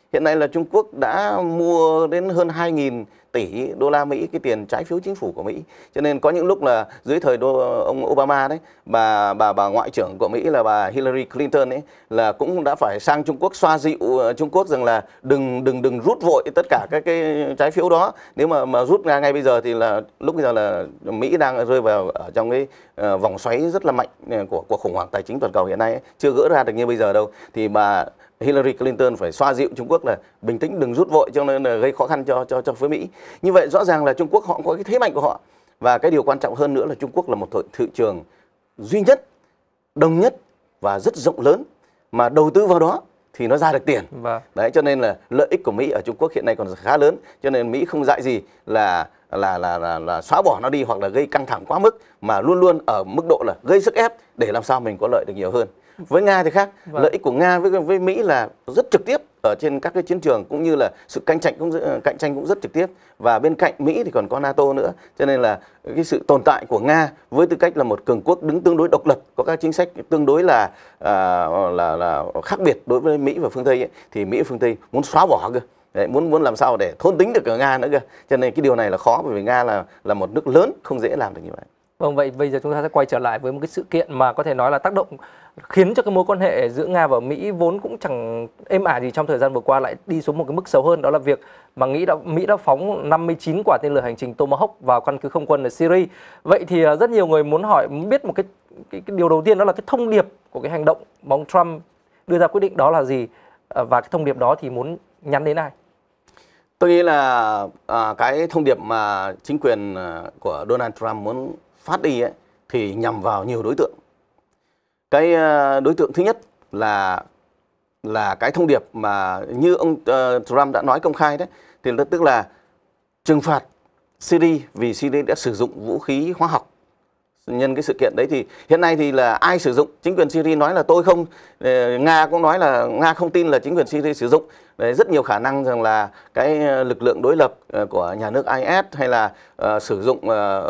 Hiện nay là Trung Quốc đã mua đến hơn hai nghìn tỷ đô la Mỹ cái tiền trái phiếu chính phủ của Mỹ. Cho nên có những lúc là dưới thời đô, ông Obama đấy, bà bà bà ngoại trưởng của Mỹ là bà Hillary Clinton ấy là cũng đã phải sang Trung Quốc xoa dịu Trung Quốc rằng là đừng đừng đừng rút vội tất cả các cái trái phiếu đó. Nếu mà mà rút ra ngay bây giờ thì là lúc bây giờ là Mỹ đang rơi vào ở trong cái uh, vòng xoáy rất là mạnh của của khủng hoảng tài chính toàn cầu hiện nay ấy, chưa gỡ ra được như bây giờ đâu. Thì bà Hillary Clinton phải xoa dịu Trung Quốc là bình tĩnh, đừng rút vội, cho nên là gây khó khăn cho cho cho phía Mỹ. Như vậy rõ ràng là Trung Quốc họ có cái thế mạnh của họ, và cái điều quan trọng hơn nữa là Trung Quốc là một thị trường duy nhất, đông nhất và rất rộng lớn, mà đầu tư vào đó thì nó ra được tiền. Vâng. Đấy, cho nên là lợi ích của Mỹ ở Trung Quốc hiện nay còn khá lớn, cho nên Mỹ không dại gì là là là là, là xóa bỏ nó đi hoặc là gây căng thẳng quá mức, mà luôn luôn ở mức độ là gây sức ép để làm sao mình có lợi được nhiều hơn. Với Nga thì khác, vâng. Lợi ích của Nga với với Mỹ là rất trực tiếp ở trên các cái chiến trường, cũng như là sự cạnh tranh cũng cạnh tranh cũng rất trực tiếp, và bên cạnh Mỹ thì còn có NATO nữa, cho nên là cái sự tồn tại của Nga với tư cách là một cường quốc đứng tương đối độc lập, có các chính sách tương đối là à, là là khác biệt đối với Mỹ và phương Tây ấy, thì Mỹ và phương Tây muốn xóa bỏ cơ. Đấy, muốn muốn làm sao để thôn tính được ở Nga nữa cơ, cho nên cái điều này là khó, bởi vì Nga là là một nước lớn, không dễ làm được như vậy. Vâng, vậy bây giờ chúng ta sẽ quay trở lại với một cái sự kiện mà có thể nói là tác động khiến cho cái mối quan hệ giữa Nga và Mỹ vốn cũng chẳng êm ả gì trong thời gian vừa qua lại đi xuống một cái mức xấu hơn, đó là việc mà Mỹ đã Mỹ đã phóng năm mươi chín quả tên lửa hành trình Tomahawk vào căn cứ không quân ở Syria. Vậy thì rất nhiều người muốn hỏi, muốn biết một cái, cái, cái điều đầu tiên, đó là cái thông điệp của cái hành động mà ông Trump đưa ra quyết định đó là gì, và cái thông điệp đó thì muốn nhắn đến ai? Tôi nghĩ là à, cái thông điệp mà chính quyền của Donald Trump muốn phát đi ấy, thì nhằm vào nhiều đối tượng. Cái đối tượng thứ nhất là là cái thông điệp mà như ông uh, Trump đã nói công khai đấy, thì tức là trừng phạt Syria vì Syria đã sử dụng vũ khí hóa học. Nhân cái sự kiện đấy thì hiện nay thì là ai sử dụng, chính quyền Syria nói là tôi không, Nga cũng nói là Nga không tin là chính quyền Syria sử dụng. Đấy, rất nhiều khả năng rằng là cái lực lượng đối lập của nhà nước i ét hay là uh, sử dụng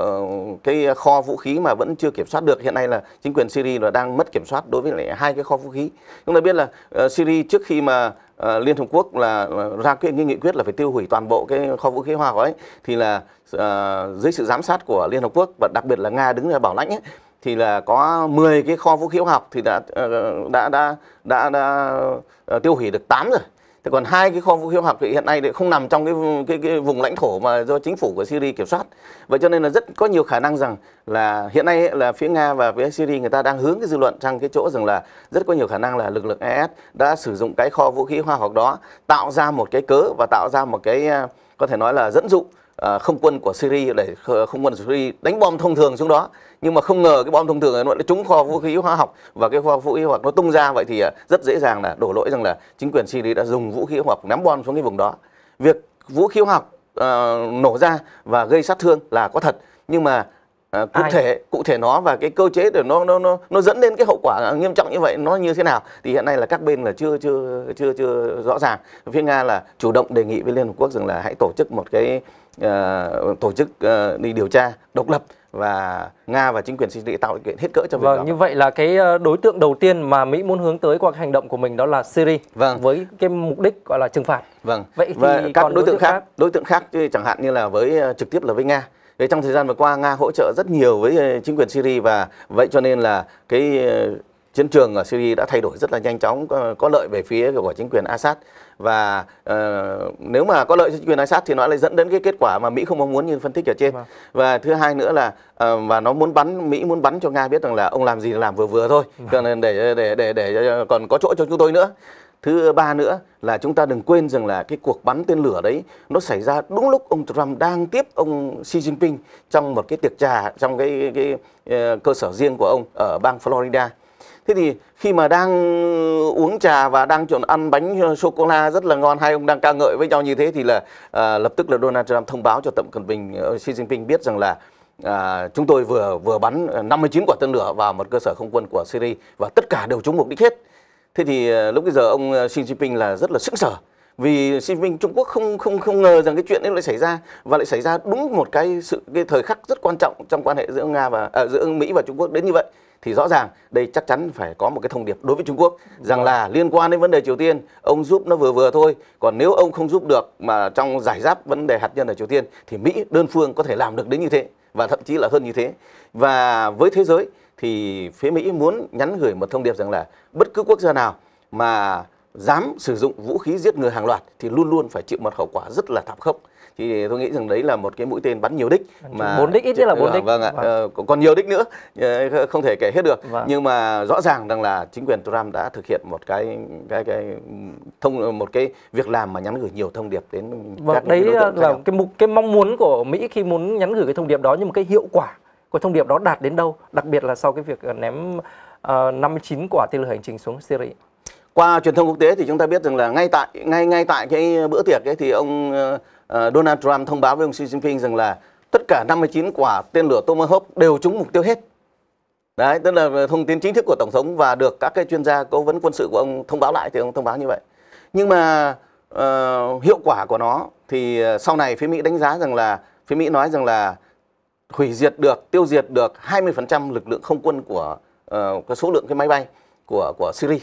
uh, cái kho vũ khí mà vẫn chưa kiểm soát được. Hiện nay là chính quyền Syria là đang mất kiểm soát đối với lại hai cái kho vũ khí. Chúng ta biết là uh, Syria trước khi mà uh, Liên Hợp Quốc là uh, ra cái nghị quyết là phải tiêu hủy toàn bộ cái kho vũ khí hóa học ấy, thì là uh, dưới sự giám sát của Liên Hợp Quốc và đặc biệt là Nga đứng ra bảo lãnh ấy, thì là có mười cái kho vũ khí hóa học thì đã uh, đã đã đã, đã, đã uh, tiêu hủy được tám rồi. Thế còn hai cái kho vũ khí hóa học thì hiện nay thì không nằm trong cái, cái cái vùng lãnh thổ mà do chính phủ của Syria kiểm soát. Vậy cho nên là rất có nhiều khả năng rằng là hiện nay là phía Nga và phía Syria người ta đang hướng cái dư luận sang cái chỗ rằng là rất có nhiều khả năng là lực lượng i ét đã sử dụng cái kho vũ khí hóa học đó, tạo ra một cái cớ và tạo ra một cái có thể nói là dẫn dụ uh, không quân của Syria để không quân của Syria đánh bom thông thường xuống đó. Nhưng mà không ngờ cái bom thông thường này nó lại trúng kho vũ khí hóa học, và cái kho vũ khí hóa học nó tung ra, vậy thì rất dễ dàng là đổ lỗi rằng là chính quyền Syria đã dùng vũ khí hóa học ném bom xuống cái vùng đó. Việc vũ khí hóa học uh, nổ ra và gây sát thương là có thật, nhưng mà uh, cụ Ai? thể cụ thể nó và cái cơ chế để nó nó nó nó dẫn đến cái hậu quả nghiêm trọng như vậy nó như thế nào thì hiện nay là các bên là chưa chưa chưa chưa rõ ràng. Phía Nga là chủ động đề nghị với Liên Hợp Quốc rằng là hãy tổ chức một cái uh, tổ chức uh, đi điều tra độc lập, và Nga và chính quyền Syria tạo điều kiện hết cỡ cho việc vâng, đó. Như vậy là cái đối tượng đầu tiên mà Mỹ muốn hướng tới qua cái hành động của mình đó là Syria, vâng. với cái mục đích gọi là trừng phạt. Vâng. Vậy thì và các còn đối, đối tượng tượng khác, khác, đối tượng khác chẳng hạn như là với trực tiếp là với Nga. Để trong thời gian vừa qua Nga hỗ trợ rất nhiều với chính quyền Syria, và vậy cho nên là cái chiến trường ở Syria đã thay đổi rất là nhanh chóng, có, có lợi về phía của chính quyền Assad. Và uh, nếu mà có lợi cho chính quyền Assad thì nó lại dẫn đến cái kết quả mà Mỹ không mong muốn như phân tích ở trên. Vâng. Và thứ hai nữa là uh, và nó muốn bắn Mỹ muốn bắn cho Nga biết rằng là ông làm gì làm vừa vừa thôi, vâng. Cho nên để để để để còn có chỗ cho chúng tôi nữa. Thứ ba nữa là chúng ta đừng quên rằng là cái cuộc bắn tên lửa đấy nó xảy ra đúng lúc ông Trump đang tiếp ông Xi Jinping trong một cái tiệc trà trong cái, cái, cái uh, cơ sở riêng của ông ở bang Florida. Thế thì khi mà đang uống trà và đang chuẩn ăn bánh sô-cô-la rất là ngon, hai ông đang ca ngợi với nhau như thế thì là à, lập tức là Donald Trump thông báo cho Tập Cận Bình, Xi Jinping biết rằng là à, chúng tôi vừa vừa bắn năm mươi chín quả tên lửa vào một cơ sở không quân của Syria và tất cả đều trúng mục đích hết. Thế thì lúc bây giờ ông Xi Jinping là rất là sững sờ, Vì Xi Jinping Trung Quốc không không không ngờ rằng cái chuyện ấy lại xảy ra, và lại xảy ra đúng một cái sự cái thời khắc rất quan trọng trong quan hệ giữa Nga và à, giữa Mỹ và Trung Quốc đến như vậy. Thì rõ ràng đây chắc chắn phải có một cái thông điệp đối với Trung Quốc rằng là liên quan đến vấn đề Triều Tiên, ông giúp nó vừa vừa thôi, còn nếu ông không giúp được mà trong giải giáp vấn đề hạt nhân ở Triều Tiên thì Mỹ đơn phương có thể làm được đến như thế, và thậm chí là hơn như thế. Và với thế giới thì phía Mỹ muốn nhắn gửi một thông điệp rằng là bất cứ quốc gia nào mà dám sử dụng vũ khí giết người hàng loạt thì luôn luôn phải chịu một hậu quả rất là thảm khốc. Thì tôi nghĩ rằng đấy là một cái mũi tên bắn nhiều đích, mà bốn đích, ít nhất là bốn đích. Vâng ạ, Vâng. Uh, còn nhiều đích nữa, uh, không thể kể hết được. Vâng. Nhưng mà rõ ràng rằng là chính quyền Trump đã thực hiện một cái cái cái thông một cái việc làm mà nhắn gửi nhiều thông điệp đến Vâng, các đấy đối tượng là khác. cái mục cái mong muốn của Mỹ khi muốn nhắn gửi cái thông điệp đó, nhưng mà cái hiệu quả của thông điệp đó đạt đến đâu, đặc biệt là sau cái việc ném uh, năm mươi chín quả tên lửa hành trình xuống Syria. Qua truyền thông quốc tế thì chúng ta biết rằng là ngay tại ngay ngay tại cái bữa tiệc ấy thì ông uh, Donald Trump thông báo với ông Xi Jinping rằng là tất cả năm mươi chín quả tên lửa Tomahawk đều trúng mục tiêu hết. Đấy, tức là thông tin chính thức của Tổng thống và được các cái chuyên gia cố vấn quân sự của ông thông báo lại thì ông thông báo như vậy. Nhưng mà uh, hiệu quả của nó thì sau này phía Mỹ đánh giá rằng là phía Mỹ nói rằng là hủy diệt được, tiêu diệt được hai mươi phần trăm lực lượng không quân của uh, cái số lượng cái máy bay của của Syria.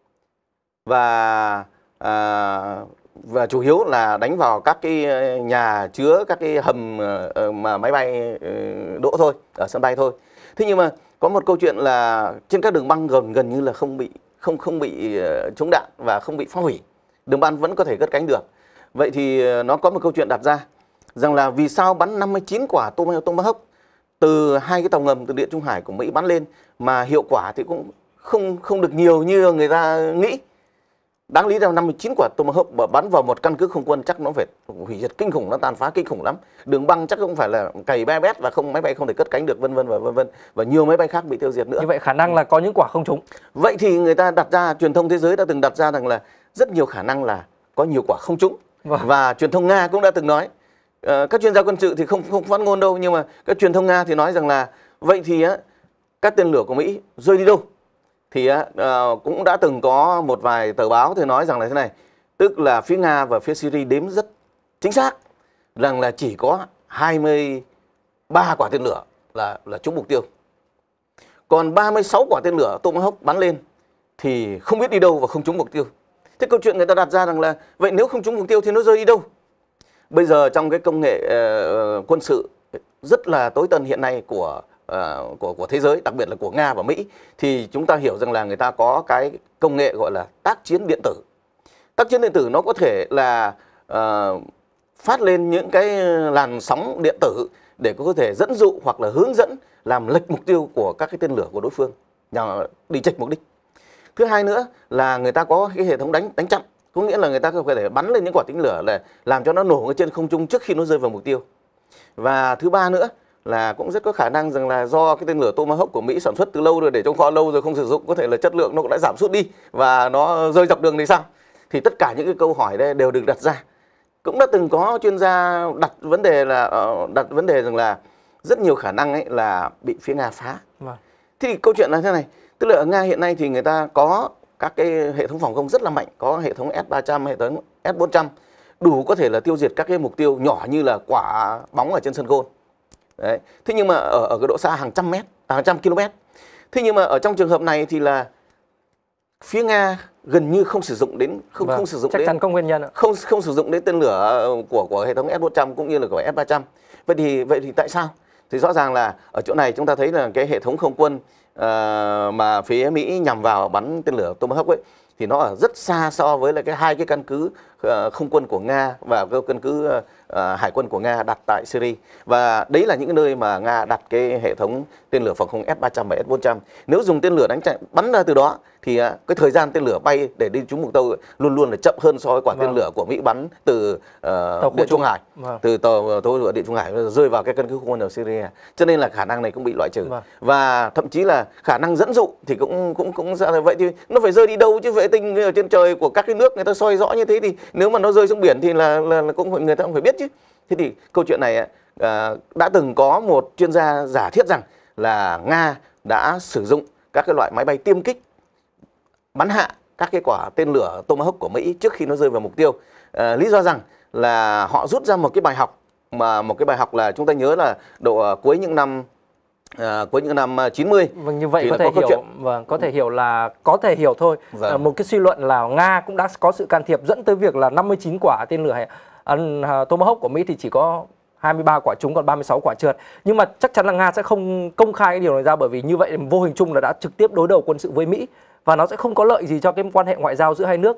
Và à, và chủ yếu là đánh vào các cái nhà chứa các cái hầm mà máy bay đỗ thôi, ở sân bay thôi. Thế nhưng mà có một câu chuyện là trên các đường băng gần gần như là không bị không không bị trúng đạn và không bị phá hủy, đường băng vẫn có thể cất cánh được. Vậy thì nó có một câu chuyện đặt ra rằng là vì sao bắn năm mươi chín quả Tomahawk từ hai cái tàu ngầm từ Địa Trung Hải của Mỹ bắn lên mà hiệu quả thì cũng không không được nhiều như người ta nghĩ. Đáng lý ra năm mươi chín quả Tomahawk mà bắn vào một căn cứ không quân chắc nó phải hủy diệt kinh khủng, nó tàn phá kinh khủng lắm. Đường băng chắc cũng phải là cày be bét và không máy bay không thể cất cánh được, vân vân và vân vân, và nhiều máy bay khác bị tiêu diệt nữa. Như vậy khả năng là có những quả không trúng. Vậy thì người ta đặt ra, truyền thông thế giới đã từng đặt ra rằng là rất nhiều khả năng là có nhiều quả không trúng. Vâng. Và truyền thông Nga cũng đã từng nói, uh, các chuyên gia quân sự thì không không phát ngôn đâu, nhưng mà các truyền thông Nga thì nói rằng là vậy thì uh, các tên lửa của Mỹ rơi đi đâu? Thì uh, cũng đã từng có một vài tờ báo thì nói rằng là thế này, tức là phía Nga và phía Syria đếm rất chính xác rằng là chỉ có hai mươi ba quả tên lửa là là trúng mục tiêu. Còn ba mươi sáu quả tên lửa Tomahawk bắn lên thì không biết đi đâu và không trúng mục tiêu. Thế câu chuyện người ta đặt ra rằng là vậy nếu không trúng mục tiêu thì nó rơi đi đâu? Bây giờ trong cái công nghệ uh, quân sự rất là tối tân hiện nay của Uh, của của thế giới, đặc biệt là của Nga và Mỹ, thì chúng ta hiểu rằng là người ta có cái công nghệ gọi là tác chiến điện tử. Tác chiến điện tử nó có thể là uh, phát lên những cái làn sóng điện tử để có thể dẫn dụ hoặc là hướng dẫn làm lệch mục tiêu của các cái tên lửa của đối phương, nhằm đi chệch mục đích. Thứ hai nữa là người ta có cái hệ thống đánh đánh chặn, có nghĩa là người ta có thể bắn lên những quả tên lửa là làm cho nó nổ ở trên không trung trước khi nó rơi vào mục tiêu. Và thứ ba nữa là cũng rất có khả năng rằng là do cái tên lửa Tomahawk của Mỹ sản xuất từ lâu rồi, để trong kho lâu rồi không sử dụng, có thể là chất lượng nó cũng đã giảm sút đi và nó rơi dọc đường thì sao? Thì tất cả những cái câu hỏi đây đều được đặt ra. Cũng đã từng có chuyên gia đặt vấn đề là đặt vấn đề rằng là rất nhiều khả năng ấy là bị phía Nga phá. Vâng. Thì câu chuyện là thế này, tức là ở Nga hiện nay thì người ta có các cái hệ thống phòng không rất là mạnh, có hệ thống S ba trăm, hệ thống S bốn trăm, đủ có thể là tiêu diệt các cái mục tiêu nhỏ như là quả bóng ở trên sân golf. Đấy. Thế nhưng mà ở, ở cái độ xa hàng trăm mét, hàng trăm km. Thế nhưng mà ở trong trường hợp này thì là phía Nga gần như không sử dụng đến không vâng, không sử dụng chắc đến chắn không nguyên nhân ạ. không không sử dụng đến tên lửa của của hệ thống S bốn trăm cũng như là của S ba trăm. Vậy thì vậy thì tại sao? Thì rõ ràng là ở chỗ này chúng ta thấy là cái hệ thống không quân uh, mà phía Mỹ nhằm vào bắn tên lửa Tomahawk ấy thì nó ở rất xa so với là cái hai cái căn cứ uh, không quân của Nga và cái căn cứ uh, hải quân của Nga đặt tại Syria. Và đấy là những cái nơi mà Nga đặt cái hệ thống tên lửa phòng không S ba trăm và S bốn trăm. Nếu dùng tên lửa đánh chạy bắn ra từ đó thì uh, cái thời gian tên lửa bay để đi trúng mục tiêu luôn luôn là chậm hơn so với quả vâng. tên lửa của Mỹ bắn từ uh, Địa Trung Hải, vâng. từ tàu tàu lửa Địa Trung Hải rơi vào cái căn cứ không quân ở Syria. Cho nên là khả năng này cũng bị loại trừ. Vâng. Và thậm chí là khả năng dẫn dụ thì cũng cũng cũng ra là vậy, thì nó phải rơi đi đâu chứ? Vệ tinh ở trên trời của các cái nước người ta soi rõ như thế thì nếu mà nó rơi xuống biển thì là, là, là cũng người ta cũng phải biết chứ. Thế thì câu chuyện này à, đã từng có một chuyên gia giả thiết rằng là Nga đã sử dụng các cái loại máy bay tiêm kích bắn hạ các cái quả tên lửa Tomahawk của Mỹ trước khi nó rơi vào mục tiêu. À, lý do rằng là họ rút ra một cái bài học, mà một cái bài học là chúng ta nhớ là độ uh, cuối những năm À, cuối những năm chín mươi. Vâng, như vậy có thể có hiểu, chuyện... vâng, có thể hiểu là có thể hiểu thôi. Vâng. À, một cái suy luận là Nga cũng đã có sự can thiệp dẫn tới việc là năm mươi chín quả tên lửa uh, Tomahawk của Mỹ thì chỉ có hai mươi ba quả trúng, còn ba mươi sáu quả trượt. Nhưng mà chắc chắn là Nga sẽ không công khai cái điều này ra, bởi vì như vậy vô hình chung là đã trực tiếp đối đầu quân sự với Mỹ và nó sẽ không có lợi gì cho cái quan hệ ngoại giao giữa hai nước.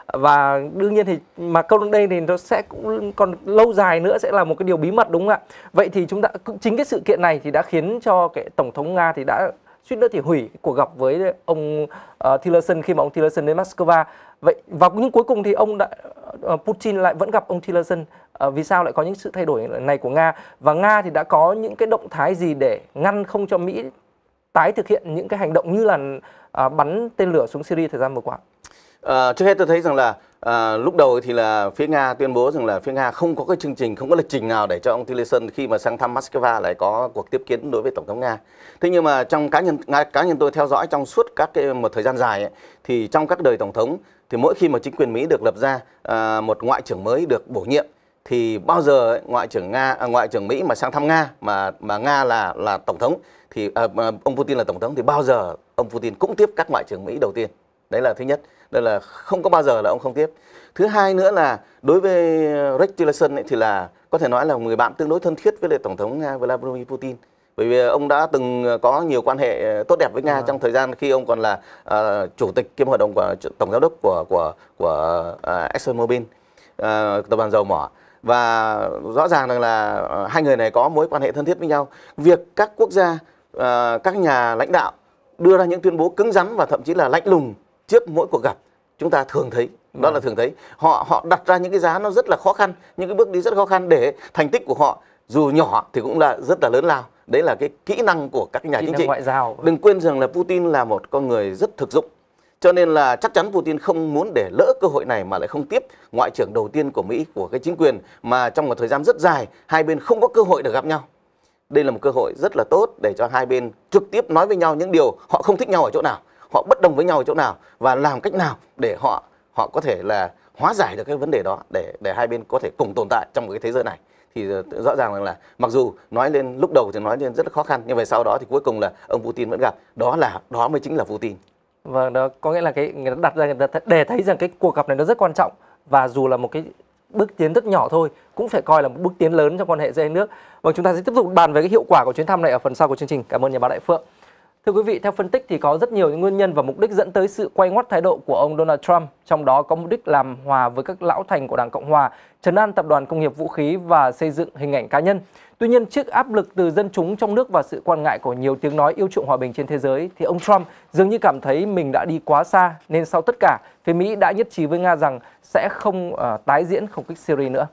Và đương nhiên thì mà câu đây thì nó sẽ cũng còn lâu dài nữa sẽ là một cái điều bí mật, đúng không ạ? Vậy thì chúng ta chính cái sự kiện này thì đã khiến cho cái tổng thống Nga thì đã suýt nữa thì hủy cuộc gặp với ông uh, Tillerson khi mà ông Tillerson đến Moscow. Vậy và nhưng cuối cùng thì ông đã uh, Putin lại vẫn gặp ông Tillerson. Uh, vì sao lại có những sự thay đổi này của Nga, và Nga thì đã có những cái động thái gì để ngăn không cho Mỹ tái thực hiện những cái hành động như là uh, bắn tên lửa xuống Syria thời gian vừa qua? À, trước hết tôi thấy rằng là à, lúc đầu thì là phía Nga tuyên bố rằng là phía Nga không có cái chương trình, không có lịch trình nào để cho ông Tillerson khi mà sang thăm Moscow lại có cuộc tiếp kiến đối với tổng thống Nga. Thế nhưng mà trong cá nhân cá nhân tôi theo dõi trong suốt các cái một thời gian dài ấy, thì trong các đời tổng thống thì mỗi khi mà chính quyền Mỹ được lập ra à, một ngoại trưởng mới được bổ nhiệm thì bao giờ ấy, ngoại trưởng Nga à, ngoại trưởng Mỹ mà sang thăm Nga mà mà Nga là là tổng thống thì à, ông Putin là tổng thống thì bao giờ ông Putin cũng tiếp các ngoại trưởng Mỹ đầu tiên. Đấy là thứ nhất. Đây là không có bao giờ là ông không tiếp. Thứ hai nữa là đối với Rex Tillerson ấy, thì là có thể nói là một người bạn tương đối thân thiết với lại tổng thống Nga Vladimir Putin, bởi vì ông đã từng có nhiều quan hệ tốt đẹp với Nga à. trong thời gian khi ông còn là uh, chủ tịch kiêm hội đồng của tổng giám đốc của của của uh, ExxonMobil, uh, tập đoàn dầu mỏ, và rõ ràng rằng là uh, hai người này có mối quan hệ thân thiết với nhau. Việc các quốc gia, uh, các nhà lãnh đạo đưa ra những tuyên bố cứng rắn và thậm chí là lạnh lùng trước mỗi cuộc gặp, chúng ta thường thấy, đó là thường thấy họ họ đặt ra những cái giá nó rất là khó khăn, những cái bước đi rất khó khăn để thành tích của họ dù nhỏ thì cũng là rất là lớn lao. Đấy là cái kỹ năng của các nhà kỹ chính trị. Ngoại giao. Đừng quên rằng là Putin là một con người rất thực dụng, cho nên là chắc chắn Putin không muốn để lỡ cơ hội này mà lại không tiếp ngoại trưởng đầu tiên của Mỹ, của cái chính quyền mà trong một thời gian rất dài hai bên không có cơ hội được gặp nhau. Đây là một cơ hội rất là tốt để cho hai bên trực tiếp nói với nhau những điều họ không thích nhau ở chỗ nào, họ bất đồng với nhau ở chỗ nào, và làm cách nào để họ họ có thể là hóa giải được cái vấn đề đó để để hai bên có thể cùng tồn tại trong một cái thế giới này. Thì rõ ràng là mặc dù nói lên lúc đầu thì nói lên rất là khó khăn, nhưng về sau đó thì cuối cùng là ông Putin vẫn gặp. Đó là đó mới chính là Putin. Vâng, đó có nghĩa là cái người ta đặt ra người ta để thấy rằng cái cuộc gặp này nó rất quan trọng, và dù là một cái bước tiến rất nhỏ thôi cũng phải coi là một bước tiến lớn trong quan hệ giữa hai nước. Vâng, chúng ta sẽ tiếp tục bàn về cái hiệu quả của chuyến thăm này ở phần sau của chương trình. Cảm ơn nhà báo Đại Phượng. Thưa quý vị, theo phân tích thì có rất nhiều những nguyên nhân và mục đích dẫn tới sự quay ngoắt thái độ của ông Donald Trump, trong đó có mục đích làm hòa với các lão thành của Đảng Cộng Hòa, trấn an tập đoàn công nghiệp vũ khí và xây dựng hình ảnh cá nhân. Tuy nhiên, trước áp lực từ dân chúng trong nước và sự quan ngại của nhiều tiếng nói yêu chuộng hòa bình trên thế giới, thì ông Trump dường như cảm thấy mình đã đi quá xa, nên sau tất cả, phía Mỹ đã nhất trí với Nga rằng sẽ không uh, tái diễn không kích Syria nữa.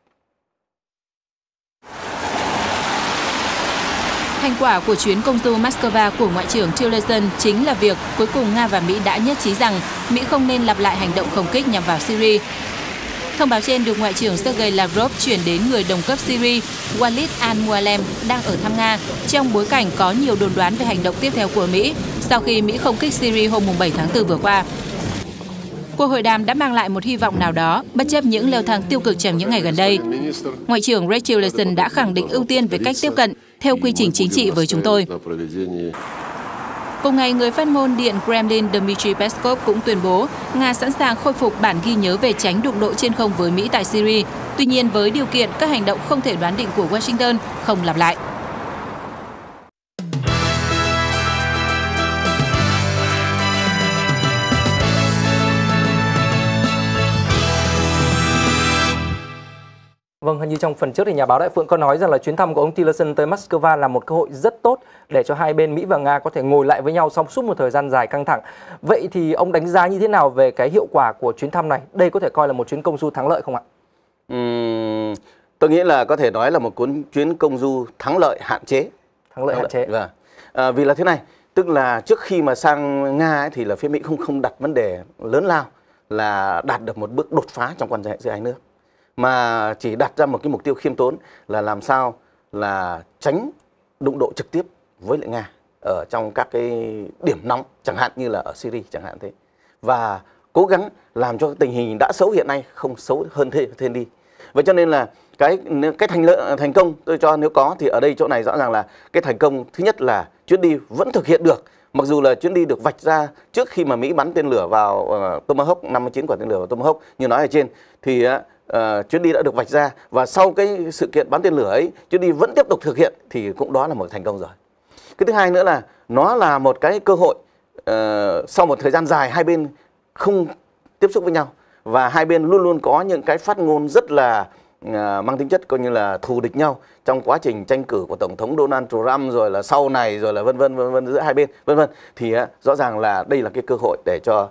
Thành quả của chuyến công du Moscow của Ngoại trưởng Tillerson chính là việc cuối cùng Nga và Mỹ đã nhất trí rằng Mỹ không nên lặp lại hành động không kích nhằm vào Syria. Thông báo trên được Ngoại trưởng Sergei Lavrov chuyển đến người đồng cấp Syria Walid al-Mualem đang ở thăm Nga trong bối cảnh có nhiều đồn đoán về hành động tiếp theo của Mỹ sau khi Mỹ không kích Syria hôm bảy tháng tư vừa qua. Cuộc hội đàm đã mang lại một hy vọng nào đó, bất chấp những leo thang tiêu cực trong những ngày gần đây. Ngoại trưởng Rex Tillerson đã khẳng định ưu tiên về cách tiếp cận theo quy trình chính trị với chúng tôi. Cùng ngày, người phát ngôn Điện Kremlin Dmitry Peskov cũng tuyên bố Nga sẵn sàng khôi phục bản ghi nhớ về tránh đụng độ trên không với Mỹ tại Syria, tuy nhiên với điều kiện các hành động không thể đoán định của Washington không lặp lại. Vâng, như trong phần trước thì nhà báo Đại Phượng có nói rằng là chuyến thăm của ông Tillerson tới Moscow là một cơ hội rất tốt để cho hai bên Mỹ và Nga có thể ngồi lại với nhau sau suốt một thời gian dài căng thẳng. Vậy thì ông đánh giá như thế nào về cái hiệu quả của chuyến thăm này? Đây có thể coi là một chuyến công du thắng lợi không ạ? Uhm, tôi nghĩ là có thể nói là một cuốn chuyến công du thắng lợi hạn chế. Thắng lợi hạn chế. Vâng. À, vì là thế này, tức là trước khi mà sang Nga ấy, thì là phía Mỹ không không đặt vấn đề lớn lao là đạt được một bước đột phá trong quan hệ giữa hai nước, mà chỉ đặt ra một cái mục tiêu khiêm tốn là làm sao là tránh đụng độ trực tiếp với lại Nga ở trong các cái điểm nóng, chẳng hạn như là ở Syria chẳng hạn thế, và cố gắng làm cho tình hình đã xấu hiện nay không xấu hơn thêm, thêm đi. Vậy cho nên là cái cái thành lợi thành công tôi cho nếu có thì ở đây chỗ này rõ ràng là cái thành công thứ nhất là chuyến đi vẫn thực hiện được, mặc dù là chuyến đi được vạch ra trước khi mà Mỹ bắn tên lửa vào uh, Tomahawk, năm mươi chín quả tên lửa vào Tomahawk như nói ở trên, thì uh, chuyến đi đã được vạch ra, và sau cái sự kiện bắn tên lửa ấy, chuyến đi vẫn tiếp tục thực hiện thì cũng đó là một thành công rồi. Cái thứ hai nữa là nó là một cái cơ hội uh, sau một thời gian dài hai bên không tiếp xúc với nhau, và hai bên luôn luôn có những cái phát ngôn rất là uh, mang tính chất coi như là thù địch nhau trong quá trình tranh cử của Tổng thống Donald Trump, rồi là sau này, rồi là vân vân vân vân giữa hai bên vân vân, thì uh, rõ ràng là đây là cái cơ hội để cho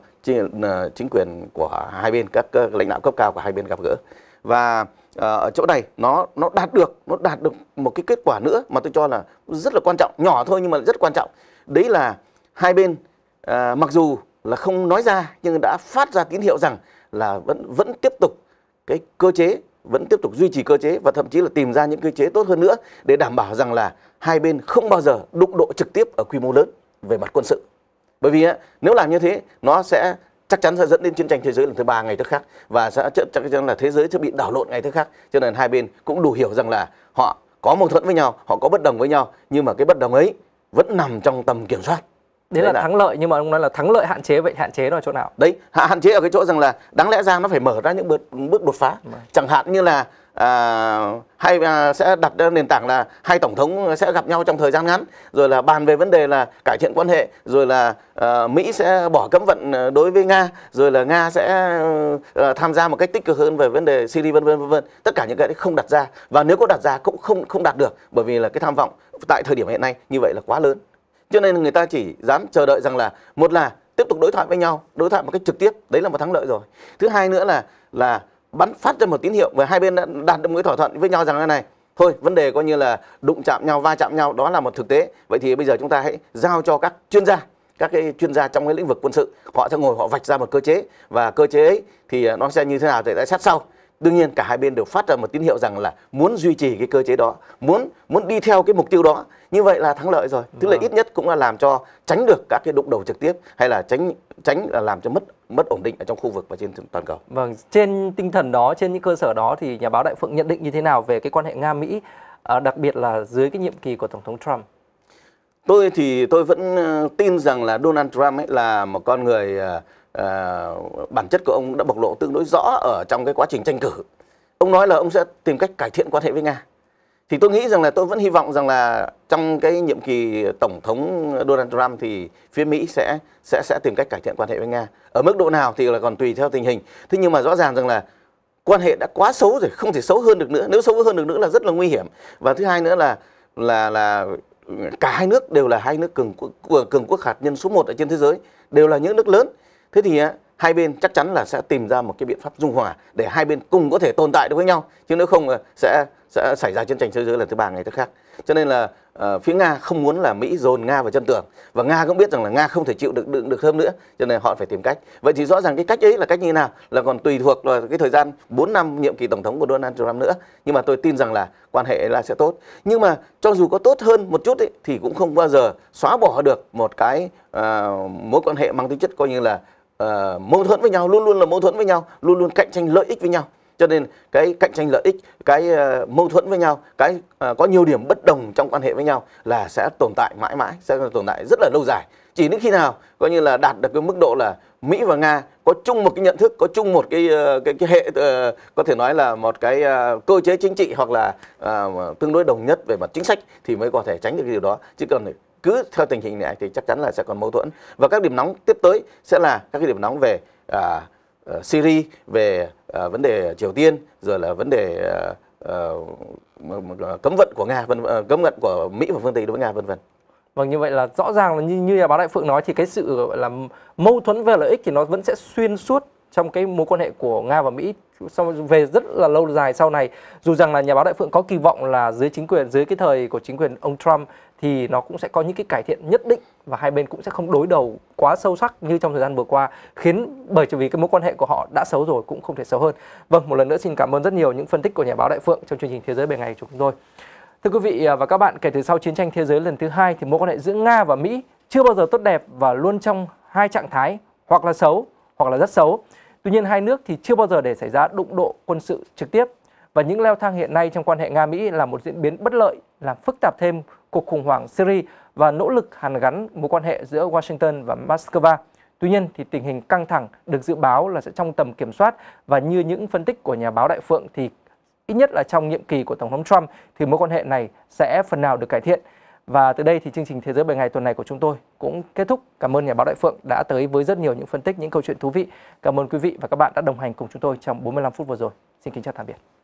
chính quyền của hai bên, các lãnh đạo cấp cao của hai bên gặp gỡ. Và uh, ở chỗ này nó nó đạt được nó đạt được một cái kết quả nữa mà tôi cho là rất là quan trọng, nhỏ thôi nhưng mà rất quan trọng. Đấy là hai bên uh, mặc dù là không nói ra nhưng đã phát ra tín hiệu rằng là vẫn vẫn tiếp tục cái cơ chế, vẫn tiếp tục duy trì cơ chế, và thậm chí là tìm ra những cơ chế tốt hơn nữa để đảm bảo rằng là hai bên không bao giờ đụng độ trực tiếp ở quy mô lớn về mặt quân sự. Bởi vì nếu làm như thế nó sẽ chắc chắn sẽ dẫn đến chiến tranh thế giới lần thứ ba ngày tức khác, và sẽ chắc chắn là thế giới sẽ bị đảo lộn ngày tức khác. Cho nên hai bên cũng đủ hiểu rằng là họ có mâu thuẫn với nhau, họ có bất đồng với nhau, nhưng mà cái bất đồng ấy vẫn nằm trong tầm kiểm soát. Đấy, đấy là, là thắng lợi, nhưng mà ông nói là thắng lợi hạn chế, vậy hạn chế nó ở chỗ nào? Đấy, hạn chế ở cái chỗ rằng là đáng lẽ ra nó phải mở ra những bước, bước đột phá. Đấy. Chẳng hạn như là à, hai à, sẽ đặt nền tảng là hai tổng thống sẽ gặp nhau trong thời gian ngắn, rồi là bàn về vấn đề là cải thiện quan hệ, rồi là à, Mỹ sẽ bỏ cấm vận đối với Nga, rồi là Nga sẽ à, tham gia một cách tích cực hơn về vấn đề Syria vân vân vân vân. Tất cả những cái đấy không đặt ra, và nếu có đặt ra cũng không không đạt được, bởi vì là cái tham vọng tại thời điểm hiện nay như vậy là quá lớn. Cho nên người ta chỉ dám chờ đợi rằng là một là tiếp tục đối thoại với nhau, đối thoại một cách trực tiếp, đấy là một thắng lợi rồi. Thứ hai nữa là là bắn phát ra một tín hiệu, và hai bên đã đạt được một cái thỏa thuận với nhau rằng là này, thôi vấn đề coi như là đụng chạm nhau, va chạm nhau đó là một thực tế. Vậy thì bây giờ chúng ta hãy giao cho các chuyên gia, các cái chuyên gia trong cái lĩnh vực quân sự, họ sẽ ngồi họ vạch ra một cơ chế, và cơ chế ấy thì nó sẽ như thế nào để đã sát sau. Đương nhiên cả hai bên đều phát ra một tín hiệu rằng là muốn duy trì cái cơ chế đó, muốn muốn đi theo cái mục tiêu đó. Như vậy là thắng lợi rồi. Tức là ít nhất cũng là làm cho tránh được các cái đụng đầu trực tiếp, hay là tránh tránh là làm cho mất mất ổn định ở trong khu vực và trên toàn cầu. Vâng, trên tinh thần đó, trên những cơ sở đó thì nhà báo Đại Phượng nhận định như thế nào về cái quan hệ Nga Mỹ, à, đặc biệt là dưới cái nhiệm kỳ của Tổng thống Trump? Tôi thì tôi vẫn tin rằng là Donald Trump ấy là một con người uh, bản chất của ông đã bộc lộ tương đối rõ ở trong cái quá trình tranh cử. Ông nói là ông sẽ tìm cách cải thiện quan hệ với Nga. Thì tôi nghĩ rằng là tôi vẫn hy vọng rằng là trong cái nhiệm kỳ Tổng thống Donald Trump thì phía Mỹ sẽ sẽ sẽ tìm cách cải thiện quan hệ với Nga. Ở mức độ nào thì là còn tùy theo tình hình. Thế nhưng mà rõ ràng rằng là quan hệ đã quá xấu rồi, không thể xấu hơn được nữa. Nếu xấu hơn được nữa là rất là nguy hiểm. Và thứ hai nữa là là là cả hai nước đều là hai nước cường cường quốc hạt nhân số một ở trên thế giới, đều là những nước lớn. Thế thì hai bên chắc chắn là sẽ tìm ra một cái biện pháp dung hòa để hai bên cùng có thể tồn tại được với nhau, chứ nếu không sẽ sẽ xảy ra chiến tranh thế giới lần thứ ba ngày thứ khác. Cho nên là uh, phía Nga không muốn là Mỹ dồn Nga vào chân tường, và Nga cũng biết rằng là Nga không thể chịu được được, được hơn nữa, cho nên họ phải tìm cách. Vậy thì rõ ràng cái cách ấy là cách như nào là còn tùy thuộc vào cái thời gian bốn năm nhiệm kỳ tổng thống của Donald Trump nữa. Nhưng mà tôi tin rằng là quan hệ là sẽ tốt. Nhưng mà cho dù có tốt hơn một chút ấy, thì cũng không bao giờ xóa bỏ được một cái uh, mối quan hệ mang tính chất coi như là uh, mâu thuẫn với nhau, luôn luôn là mâu thuẫn với nhau, luôn luôn cạnh tranh lợi ích với nhau. Cho nên cái cạnh tranh lợi ích, cái uh, mâu thuẫn với nhau, cái uh, có nhiều điểm bất đồng trong quan hệ với nhau là sẽ tồn tại mãi mãi, sẽ tồn tại rất là lâu dài. Chỉ đến khi nào coi như là đạt được cái mức độ là Mỹ và Nga có chung một cái nhận thức, có chung một cái uh, cái, cái hệ uh, có thể nói là một cái uh, cơ chế chính trị hoặc là uh, tương đối đồng nhất về mặt chính sách thì mới có thể tránh được cái điều đó. Chứ còn cứ theo tình hình này thì chắc chắn là sẽ còn mâu thuẫn. Và các điểm nóng tiếp tới sẽ là các cái điểm nóng về uh, uh, Syria, về uh, vấn đề Triều Tiên, rồi là vấn đề uh, uh, cấm vận của Nga, vân uh, cấm vận của Mỹ và phương Tây đối với Nga, vân vân. Vâng, như vậy là rõ ràng là như, như nhà báo Đại Phượng nói thì cái sự gọi là mâu thuẫn về lợi ích thì nó vẫn sẽ xuyên suốt trong cái mối quan hệ của Nga và Mỹ sau về rất là lâu dài sau này. Dù rằng là nhà báo Đại Phượng có kỳ vọng là dưới chính quyền, dưới cái thời của chính quyền ông Trump thì nó cũng sẽ có những cái cải thiện nhất định và hai bên cũng sẽ không đối đầu quá sâu sắc như trong thời gian vừa qua, khiến bởi vì cái mối quan hệ của họ đã xấu rồi cũng không thể xấu hơn. Vâng, một lần nữa xin cảm ơn rất nhiều những phân tích của nhà báo Đại Phượng trong chương trình Thế giới Bề Ngày của chúng tôi. Thưa quý vị và các bạn, kể từ sau chiến tranh thế giới lần thứ hai thì mối quan hệ giữa Nga và Mỹ chưa bao giờ tốt đẹp và luôn trong hai trạng thái, hoặc là xấu hoặc là rất xấu. Tuy nhiên hai nước thì chưa bao giờ để xảy ra đụng độ quân sự trực tiếp. Và những leo thang hiện nay trong quan hệ Nga-Mỹ là một diễn biến bất lợi, làm phức tạp thêm cuộc khủng hoảng Syria và nỗ lực hàn gắn mối quan hệ giữa Washington và Moscow. Tuy nhiên thì tình hình căng thẳng được dự báo là sẽ trong tầm kiểm soát, và như những phân tích của nhà báo Đại Phượng thì ít nhất là trong nhiệm kỳ của Tổng thống Trump thì mối quan hệ này sẽ phần nào được cải thiện. Và từ đây thì chương trình Thế giới bảy ngày tuần này của chúng tôi cũng kết thúc. Cảm ơn nhà báo Đại Phượng đã tới với rất nhiều những phân tích, những câu chuyện thú vị. Cảm ơn quý vị và các bạn đã đồng hành cùng chúng tôi trong bốn mươi lăm phút vừa rồi. Xin kính chào tạm biệt.